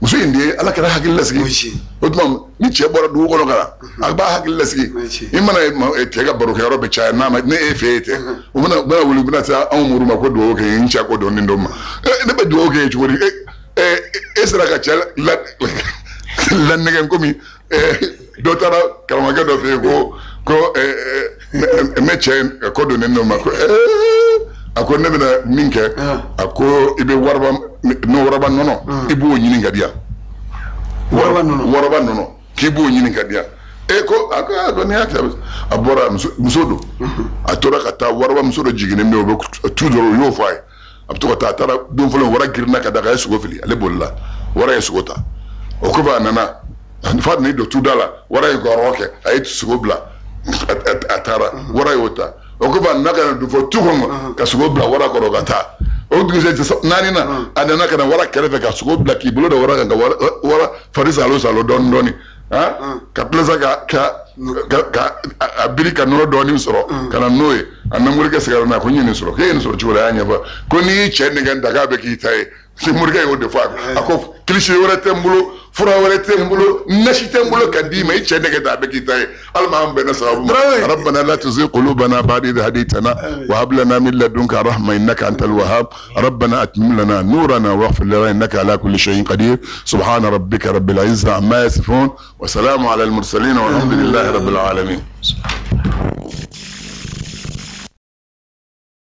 muso in de ala kɛra hakili lasigi o tuma ni cɛ bɔra dugu kɔnɔ ka na a b'a hakili lasigi i mana cɛ ka barokɛyɔrɔ bɛ caya n'a ma ne e fɛ ye tɛ u bɛna wuli u bɛna se anw muru ma ko dugawu kɛ n cɛ ko dɔn nin dɔ ma ne bɛ dugawu kɛ cogo di e sera ka cɛ lanɛgɛ komi dɔ taara karamɔgɔkɛ dɔ fɛ yen ko n bɛ cɛ ko dɔn nin dɔ ma ko a ko ne bɛna min kɛ a ko i bɛ waraba nɔnɔ i b'o ɲini ka di yan waraba nɔnɔ k'i b'o ɲini ka di yan ko a ko n'i y'a kɛ a bɔra muso don a tora ka taa waraba muso dɔ jiginnen bɛ o bɛ tu dɔrɔn u y'o fɔ a ye a bɛ to ka taa a taara don fɔlɔ wara girinna ka da a ye sogo fili ale bolila wara ye sogo ta o kɔfɛ a nana fa n'i don tuda la wara ye gɔrɔ kɛ a ye sogo bila a taara wara y'o ta o ko ba naka na du fɔ tu kɔnɔ ka sogo bila wara kɔrɔ ka taa o dugusɛ naani na a nana ka na wara kɛrɛfɛ ka sogo bila k'i bolo da wara kan ka wara fari salo dɔɔni dɔɔni ka pilasa ka a biri ka nɔnɔ dɔɔni sɔrɔ ka na n'o ye a namorikɛ seginna n'a ko n ye nin sɔrɔ k'e ye nin sɔrɔ cogo la a y'a ɲɛfɔ ko n'i y'i cɛ nɛgɛ daga bɛ k'i ta ye morikɛ y'o de fɔ a ko kilisi wɛrɛ tɛ n bolo fura wɛrɛ tɛ n bolo nasi tɛ n bolo ka d'i ma i cɛ nɛgɛ da a bɛ k'i ta ye hali m'an bɛnna sababu ma rabbana la tuzigh qulubana ba'da idh hadaytana wa hab lana min ladunka rahma innaka antal wahhab rabbana atmim lana nurana waghfir lana innaka ala kulli shay'in qadir subhana rabbika rabbil izzati amma yasifun wa salamun ala al mursalin walhamdulillahi rabbil alamin